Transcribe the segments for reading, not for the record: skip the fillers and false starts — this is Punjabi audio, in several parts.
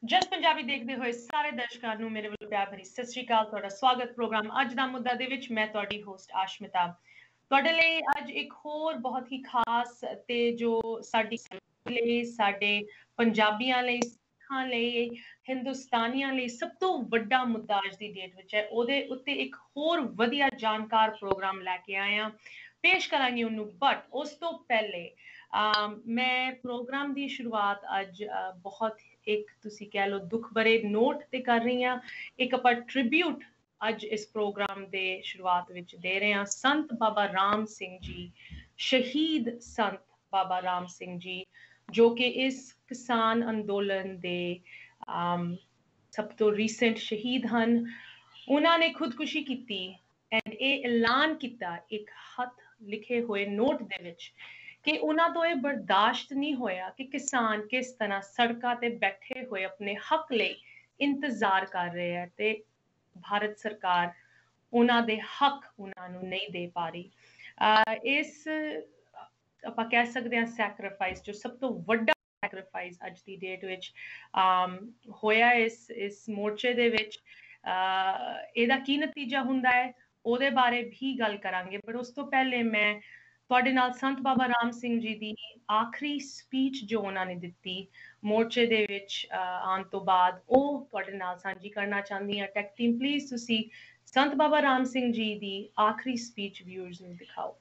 ਜਸ ਪੰਜਾਬੀ ਦੇਖਦੇ ਹੋਏ ਸਾਰੇ ਦਰਸ਼ਕਾਂ ਨੂੰ ਮੇਰੇ ਵੱਲੋਂ ਪਿਆਰ ਭਰੀ ਸਤਿ ਸ਼੍ਰੀ ਅਕਾਲ। ਤੁਹਾਡਾ ਸਵਾਗਤ ਪ੍ਰੋਗਰਾਮ ਅੱਜ ਦਾ ਮੁੱਦਾ ਦੇ ਵਿੱਚ। ਮੈਂ ਤੁਹਾਡੀ ਹੋਸਟ ਆਸ਼ਮਿਤਾ ਤੁਹਾਡੇ ਲਈ ਅੱਜ ਇੱਕ ਹੋਰ ਬਹੁਤ ਹੀ ਖਾਸ ਤੇ ਜੋ ਸਾਡੀ ਲਈ, ਸਾਡੇ ਪੰਜਾਬੀਆਂ ਲਈ, ਸਿੱਖਾਂ ਲਈ, ਹਿੰਦੁਸਤਾਨੀਆਂ ਲਈ ਸਭ ਤੋਂ ਵੱਡਾ ਮੁੱਦਾ ਅੱਜ ਦੀ ਡੇਟ ਵਿੱਚ ਹੈ। ਉਹਦੇ ਉੱਤੇ ਇੱਕ ਹੋਰ ਵਧੀਆ ਜਾਣਕਾਰ ਪ੍ਰੋਗਰਾਮ ਲੈ ਕੇ ਆਏ ਹਾਂ, ਪੇਸ਼ ਕਰਾਂਗੇ ਉਹਨੂੰ। ਬਟ ਉਸ ਤੋਂ ਪਹਿਲੇ ਮੈਂ ਪ੍ਰੋਗਰਾਮ ਦੀ ਸ਼ੁਰੂਆਤ ਅੱਜ ਬਹੁਤ ਇੱਕ ਤੁਸੀਂ ਕਹਿ ਲਓ ਦੁੱਖ ਭਰੇ ਨੋਟ ਤੇ ਕਰ ਰਹੀ ਹਾਂ। ਇੱਕ ਆਪਾਂ ਟ੍ਰਿਬਿਊਟ ਅੱਜ ਇਸ ਪ੍ਰੋਗਰਾਮ ਦੇ ਸ਼ੁਰੂਆਤ ਵਿੱਚ ਦੇ ਰਹੇ ਹਾਂ ਸੰਤ ਬਾਬਾ ਰਾਮ ਸਿੰਘ ਜੀ, ਸ਼ਹੀਦ ਸੰਤ ਬਾਬਾ ਰਾਮ ਸਿੰਘ ਜੀ, ਜੋ ਕਿ ਇਸ ਕਿਸਾਨ ਅੰਦੋਲਨ ਦੇ ਸਭ ਤੋਂ ਰੀਸੈਂਟ ਸ਼ਹੀਦ ਹਨ। ਉਹਨਾਂ ਨੇ ਖੁਦਕੁਸ਼ੀ ਕੀਤੀ ਐਂਡ ਇਹ ਐਲਾਨ ਕੀਤਾ ਇੱਕ ਹੱਥ ਲਿਖੇ ਹੋਏ ਨੋਟ ਦੇ ਵਿੱਚ ਕਿ ਉਹਨਾਂ ਤੋਂ ਇਹ ਬਰਦਾਸ਼ਤ ਨਹੀਂ ਹੋਇਆ ਕਿ ਕਿਸਾਨ ਕਿਸ ਤਰ੍ਹਾਂ ਸੜਕਾਂ ਤੇ ਬੈਠੇ ਹੋਏ ਆਪਣੇ ਹੱਕ ਲਈ ਇੰਤਜ਼ਾਰ ਕਰ ਰਹੇ ਹੈ ਤੇ ਭਾਰਤ ਸਰਕਾਰ ਉਹਨਾਂ ਦੇ ਹੱਕ ਉਹਨਾਂ ਨੂੰ ਨਹੀਂ ਦੇ ਪਾ ਰਹੀ। ਇਸ ਆਪਾਂ ਕਹਿ ਸਕਦੇ ਹਾਂ ਸੈਕਰੀਫਾਈਸ, ਜੋ ਸਭ ਤੋਂ ਵੱਡਾ ਸੈਕਰੀਫਾਈਸ ਅੱਜ ਦੀ ਡੇਟ ਵਿੱਚ ਹੋਇਆ ਇਸ ਮੋਰਚੇ ਦੇ ਵਿੱਚ, ਇਹਦਾ ਕੀ ਨਤੀਜਾ ਹੁੰਦਾ ਹੈ ਉਹਦੇ ਬਾਰੇ ਵੀ ਗੱਲ ਕਰਾਂਗੇ। ਪਰ ਉਸ ਤੋਂ ਪਹਿਲੇ ਮੈਂ ਤੁਹਾਡੇ ਨਾਲ ਸੰਤ ਬਾਬਾ ਰਾਮ ਸਿੰਘ ਜੀ ਦੀ ਆਖਰੀ ਸਪੀਚ ਜੋ ਉਹਨਾਂ ਨੇ ਦਿੱਤੀ ਮੋਰਚੇ ਦੇ ਵਿੱਚ ਆਉਣ ਤੋਂ ਬਾਅਦ, ਉਹ ਤੁਹਾਡੇ ਨਾਲ ਸਾਂਝੀ ਕਰਨਾ ਚਾਹੁੰਦੀ ਹਾਂ। ਟੈਕ ਟੀਮ ਪਲੀਜ਼ ਤੁਸੀਂ ਸੰਤ ਬਾਬਾ ਰਾਮ ਸਿੰਘ ਜੀ ਦੀ ਆਖਰੀ ਸਪੀਚ ਵਿਊਅਰਸ ਨੂੰ ਦਿਖਾਓ।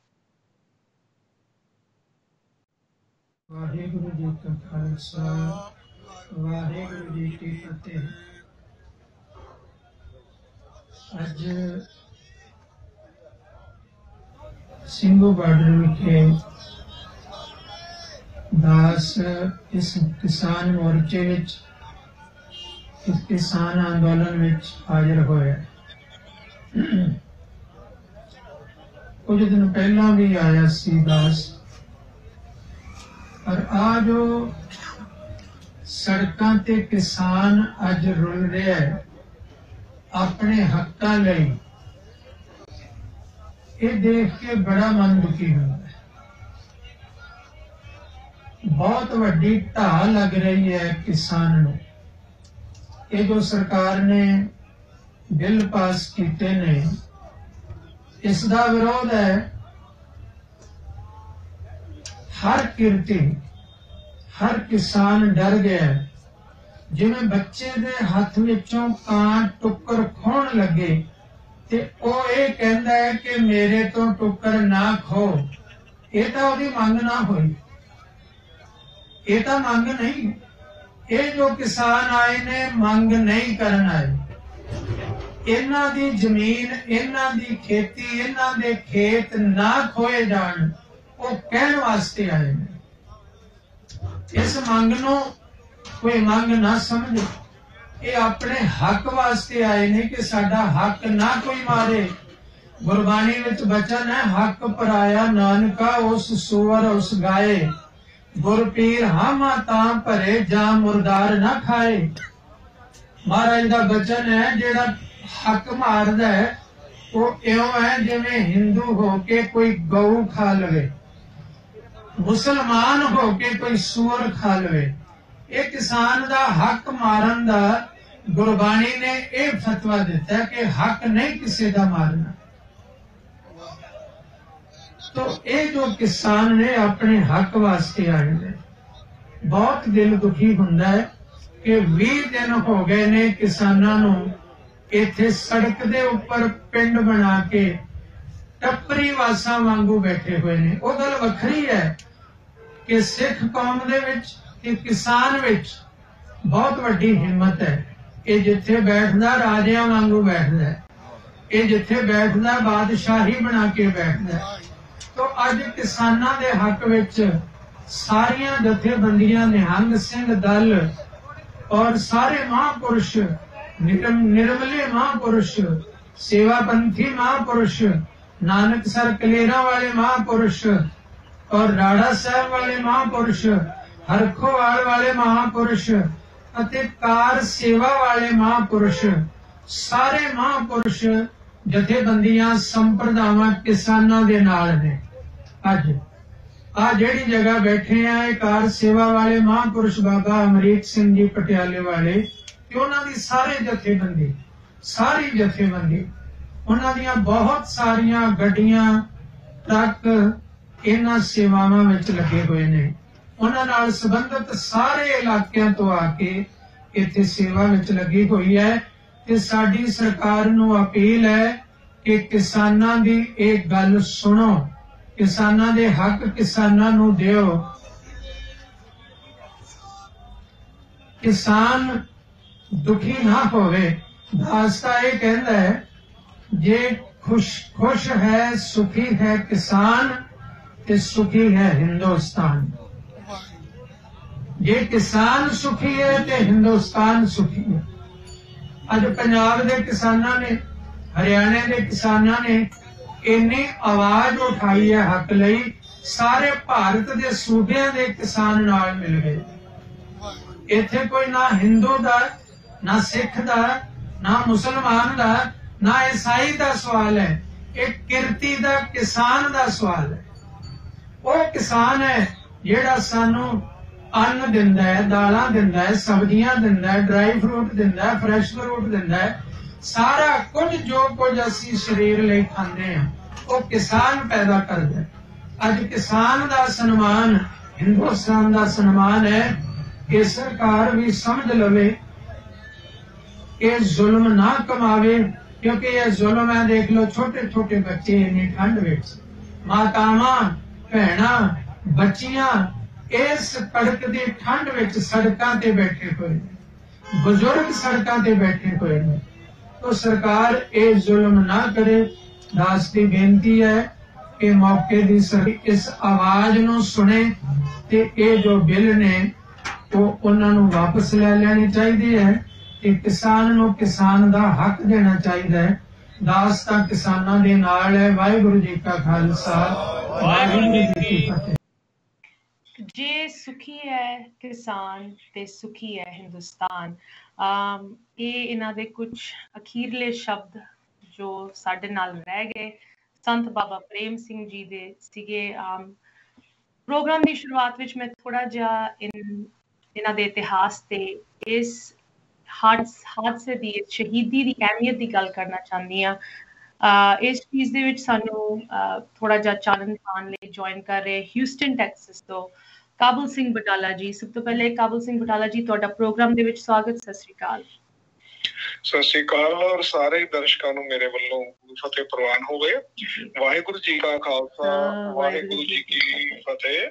ਵਾਹਿਗੁਰੂ ਜੀ ਕਾ ਖਾਲਸਾ, ਵਾਹਿਗੁਰੂ ਜੀ ਕੀ ਫਤਿਹ। ਅੱਜ ਸਿੰਘੂ ਬਾਰਡਰ ਵਿਖੇ ਦਾਸ ਇਸ ਕਿਸਾਨ ਮੋਰਚੇ ਵਿੱਚ, ਇਸ ਕਿਸਾਨ ਅੰਦੋਲਨ ਵਿੱਚ ਹਾਜ਼ਰ ਹੋਇਆ। ਕੁਝ ਦਿਨ ਪਹਿਲਾਂ ਵੀ ਆਇਆ ਸੀ ਦਾਸ, ਪਰ ਆ ਜੋ ਸੜਕਾਂ ਤੇ ਕਿਸਾਨ ਅੱਜ ਰੁਲ ਰਿਹਾ ਹੈ ਆਪਣੇ ਹੱਕਾਂ ਲਈ, ਇਹ ਦੇਖ ਕੇ ਬੜਾ ਮਨ ਦੁਖੀ ਹੁੰਦਾ ਹੈ। ਬਹੁਤ ਵੱਡੀ ਢਾਹ ਲੱਗ ਰਹੀ ਹੈ ਕਿਸਾਨ ਨੂੰ। ਇਹ ਜੋ ਸਰਕਾਰ ਨੇ ਬਿੱਲ ਪਾਸ ਕੀਤੇ ਨੇ, ਇਸ ਦਾ ਵਿਰੋਧ ਹੈ ਹਰ ਕਿਰਤੀ, ਹਰ ਕਿਸਾਨ ਡਰ ਗਿਆ। ਜਿਵੇਂ ਬੱਚੇ ਦੇ ਹੱਥ ਵਿੱਚੋਂ ਕਾਂ ਟੁੱਕਰ ਖੋਹਣ ਲੱਗੇ ਤੇ ਉਹ ਇਹ ਕਹਿੰਦਾ ਹੈ ਕਿ ਮੇਰੇ ਤੋਂ ਟੁੱਕਰ ਨਾ ਖੋ। ਇਹ ਤਾਂ ਉਹਦੀ ਮੰਗ ਨਾ ਹੋਈ, ਇਹ ਤਾਂ ਮੰਗ ਨਹੀਂ। ਇਹ ਜੋ ਕਿਸਾਨ ਆਏ ਨੇ ਮੰਗ ਨਹੀਂ ਕਰਨ ਆਏ। ਇਹਨਾਂ ਦੀ ਜ਼ਮੀਨ, ਇਹਨਾਂ ਦੀ ਖੇਤੀ, ਇਹਨਾਂ ਦੇ ਖੇਤ ਨਾ ਖੋਏ ਜਾਣ, ਉਹ ਕਹਿਣ ਵਾਸਤੇ ਆਏ ਨੇ। ਇਸ ਮੰਗ ਨੂੰ ਕੋਈ ਮੰਗ ਨਾ ਸਮਝੇ। ਇਹ ਆਪਣੇ ਹੱਕ ਵਾਸਤੇ ਆਏ ਨੇ ਕਿ ਸਾਡਾ ਹੱਕ ਨਾ ਕੋਈ ਮਾਰੇ। ਗੁਰਬਾਣੀ ਵਿੱਚ ਬਚਨ ਹੈ, ਹੱਕ ਪਰਾਇਆ ਨਾਨਕਾ ਉਸ ਸੂਰ ਉਸ ਗਾਏ, ਗੁਰ ਪੀਰ ਹਾਮਾ ਤਾਂ ਭਰੇ ਜਾਂ ਮੁਰਦਾਰ ਨਾ ਖਾਏ। ਮਹਾਰਾਜ ਦਾ ਬਚਨ ਹੈ, ਜਿਹੜਾ ਹੱਕ ਮਾਰਦਾ ਹੈ ਉਹ ਇਉਂ ਹੈ ਜਿਵੇਂ ਹਿੰਦੂ ਹੋ ਕੇ ਕੋਈ ਗਊ ਖਾ ਲਵੇ, ਮੁਸਲਮਾਨ ਹੋ ਕੇ ਕੋਈ ਸੂਰ ਖਾ ਲਵੇ। ਇਹ ਕਿਸਾਨ ਦਾ ਹੱਕ ਮਾਰਨ ਦਾ ਗੁਰਬਾਣੀ ਨੇ ਇਹ ਫਤਵਾ ਦਿੱਤਾ ਕਿ ਹੱਕ ਨਹੀਂ ਕਿਸੇ ਦਾ ਮਾਰਨਾ। तो ये जो किसान ने अपने हक वास्ते आए ने, बहुत दिल दुखी हुंदा है कि 20 दिन हो गए ने किसानां नूं इत्थे सड़क दे उपर पिंड बना के टप्परी वासां वांगू बैठे हुए ने। वो गल वखरी है कि सिख कौम दे विच ते किसान विच बहुत वड्डी हिम्मत है। ये जिथे बैठदा राजियां वांगू बैठदा है, ये जिथे बैठदा बादशाही बना के बैठदा है। तो अज किसानां दे हक विच सारियां जथेबंदियां, निहंग सिंह दल और सारे महापुरुष, निर्मले महापुरुष, सेवापंथी महापुरुष, नानकसर कलेरा वाले महापुरुष और राड़ा साहब वाले महापुरुष, हरखोवाल वाले महापुरुष अते कार सेवा वाले महापुरुष, सारे महापुरुष जथेबंदियां संप्रदावां किसानां दे नाल ने। अज ਆ ਜਿਹੜੀ ਜਗ੍ਹਾ ਬੈਠੇ ਆ ਇਹ ਕਾਰ ਸੇਵਾ ਵਾਲੇ ਮਹਾਂਪੁਰਸ਼ ਬਾਬਾ ਅਮਰੀਕ ਸਿੰਘ ਜੀ ਪਟਿਆਲੇ ਵਾਲੇ ਤੇ ਉਹਨਾਂ ਦੀ ਸਾਰੀ ਜਥੇਬੰਦੀ ਉਹਨਾਂ ਦੀਆਂ ਬਹੁਤ ਸਾਰੀਆਂ ਗੱਡੀਆਂ ਟਰੱਕ ਇਹਨਾਂ ਸੇਵਾਵਾਂ ਵਿੱਚ ਲੱਗੇ ਹੋਏ ਨੇ। ਉਹਨਾਂ ਨਾਲ ਸੰਬੰਧਿਤ ਸਾਰੇ ਇਲਾਕਿਆਂ ਤੋਂ ਆ ਕੇ ਇੱਥੇ ਸੇਵਾ ਵਿੱਚ ਲੱਗੀ ਹੋਈ ਹੈ ਤੇ ਸਾਡੀ ਸਰਕਾਰ ਨੂੰ ਅਪੀਲ ਹੈ ਕਿ ਕਿਸਾਨਾਂ ਦੀ ਇਹ ਗੱਲ ਸੁਣੋ, ਕਿਸਾਨਾਂ ਦੇ ਹੱਕ ਕਿਸਾਨਾਂ ਨੂੰ ਦਿਓ। ਕਿਸਾਨ ਦੁਖੀ ਨਾ ਹੋਵੇ। ਦਾਸਤਾ ਇਹ ਕਹਿੰਦਾ ਹੈ ਜੇ खुश है सुखी है किसान ते सुखी है हिंदुस्तान। जे किसान सुखी है ते हिंदुस्तान सुखी है। अज पंजाब के किसानां ने हरियाणे के किसानां ने इन्नी आवाज उठाई है हक लई, सारे भारत के सूबे के किसान नाल मिल गए। इत्थे कोई ना हिंदू दा, ना सिख दा, ना मुसलमान दा, ना ईसाई का सवाल है, एक किरती दा किसान का सवाल है। वो किसान है जेड़ा सानू अन्न दिंदा है, दालां दिंदा है, सब्जियां दिंदा है, ड्राई फ्रूट दिंदा है, फ्रैश फ्रूट दिंदा है, सारा कुछ जो कुछ असी शरीर लई खांदे हैं वो किसान पैदा करदा है। अज किसान का सन्मान हिंदुस्तान का सन्मान है। कि सरकार भी समझ लवे कि जुल्म ना कमावे, क्योंकि ये जुल्म है। देख लो छोटे छोटे बच्चे इन्नी ठंड विच, मातावां भैणां बच्चियां इस कड़क दी ठंड विच सड़कां ते बैठे हुए, बुजुर्ग सड़कां ते बैठे हुए ने। तो सरकार ये जुल्म ना करे। दास की बेनती है कि मौके दी इस आवाज नूं सुने ते ये जो बिल ने वो उन्हां नूं वापस ले लेनी चाहिदी है। किसान नूं किसान दा हक देना चाहिए है। दास तां किसानां दे नाल है। वाहिगुरू जी का खालसा, वाहिगुरू जी की फतेह। जे सुखी है किसान ते सुखी है हिंदुस्तान। ये इन्हां दे कुछ अखीरले शब्द जो साडे नाल रह गए संत बाबा प्रेम सिंह जी दे सीगे। प्रोग्राम की शुरुआत विच मैं थोड़ा जिहा इन्हां दे इतिहास ते इस हादसे की शहीदी की अहमियत की गल करना चाहती हाँ। इस चीज़ दे विच सानू थोड़ा जिहा चानन पाने लई ज्वाइन कर रहे ह्यूस्टन टैक्सस तो काबुल सिंह बटाला जी। सब तो पहले काबुल सिंह बटाला जी तुहाडा प्रोग्राम दे विच स्वागत। सत श्री अकाल। सत श्री अकाल और सारे दर्शकों नूं मेरे वल्लों फतेह प्रवान होवे। वाहिगुरू जी का खालसा, वाहिगुरू जी की फतेह।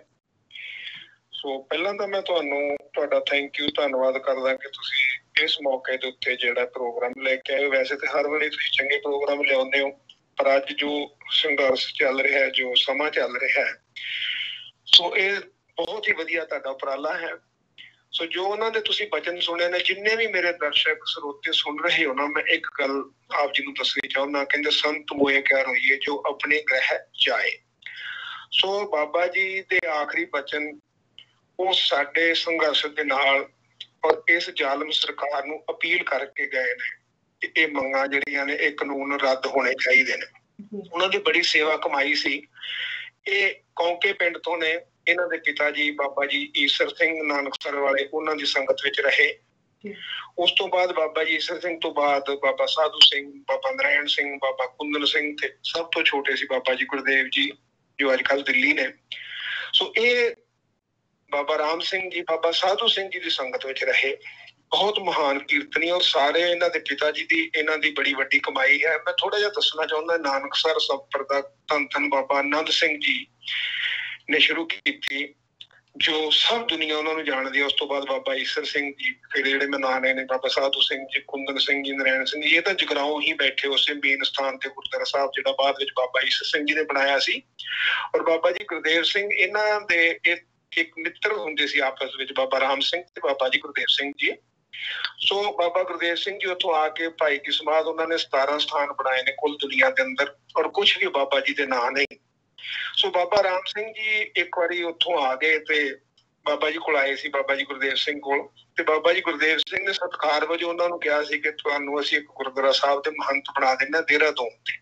सो पहला तो मैं तुहाडा थैंक यू धन्नवाद करदा कि तुसीं इस मौके के उत्ते जिहड़ा प्रोग्राम लेके आए। वैसे तो हर वेले तुसीं चंगे प्रोग्राम लियाउंदे हो, पर अज जो संघर्ष चल रहा है, जो समा चल रहा है, सो ये बहुत ही वधिया तुहाडा उपराला है। सो जो उन्होंने तुसीं वचन सुने ने, जिन्ने भी मेरे दर्शक श्रोते सुन रहे हो ना, मैं एक गल आप जी नूं दसनी चाहुंदा। कहंदे संत मोए क्या रोइए जो अपने ग्रह जाए। सो बाबा जी दे आखिरी वचन वो साडे संघर्ष दे नाल और इस जालम सरकार नूं अपील करके गए ने कि ये मंगां जिहड़ियां ने ये कानून रद्द होने चाहिए ने। उन्हां दी बड़ी सेवा कमाई सी। ये कौंके पिंड तो ने। इन्हां दे पिता जी बाबा जी ईसर सिंह नानकसर वाले उन्हां दी संगत विच रहे। उस तो बाद बाबा जी ईसर सिंह तो बाद बाबा साधु सिंह, बाबा नारायण सिंह, बाबा कुंदन सिंह ते सब तो छोटे सी बाबा जी गुरदेव जी जो अजकल दिल्ली ने। सो ये बाबा राम सिंह जी, बाबा साधु सिंह जी की संगत विच रहे। बहुत महान कीर्तनी और सारे इन्हां दे पिता जी दी इन्हां दी बड़ी वड्डी कमाई है। मैं थोड़ा जिहा दसना चाहुंदा। नानकसर संप्रदा धन धन बाबा आनंद सिंह जी ने शुरू की थी, जो सब दुनिया उन्होंने जानती है। उस तो बाद बाबा ईसर सिंह जी, फिर जिहड़े मैं नाम लेने बाबा साधु सिंह जी, कुंदन सिंह जी, नारायण सिंह जी, ये तो जगराओं ही बैठे उस मेन स्थान ते गुरुद्वारा साहब जिहड़ा बाद विच बाबा ईसर सिंह जी ने बनाया सी। और बाबा जी गुरदेव सिंह इन्हां दे एक मित्र हुंदे सी आपस विच, बाबा राम सिंह ते बाबा जी गुरदेव सिंह जी। सो बाबा गुरदेव सिंह जी उतों आके भाई की समाध उन्होंने 17 स्थान बनाए ने कुल दुनिया के अंदर, और कुछ भी बाबा जी के नाम नहीं। सो बाबा राम सिंह जी एक बारी उतों आ गए ते बाबा जी को आए सी, बाबा जी गुरदेव सिंह कोल। ते बाबा जी गुरदेव सिंह ने सत्कार वजों उन्होंने कहा सी कि तुहानूं असीं एक गुरुद्वारा साहब दे महंत बना देना देहरादून ते।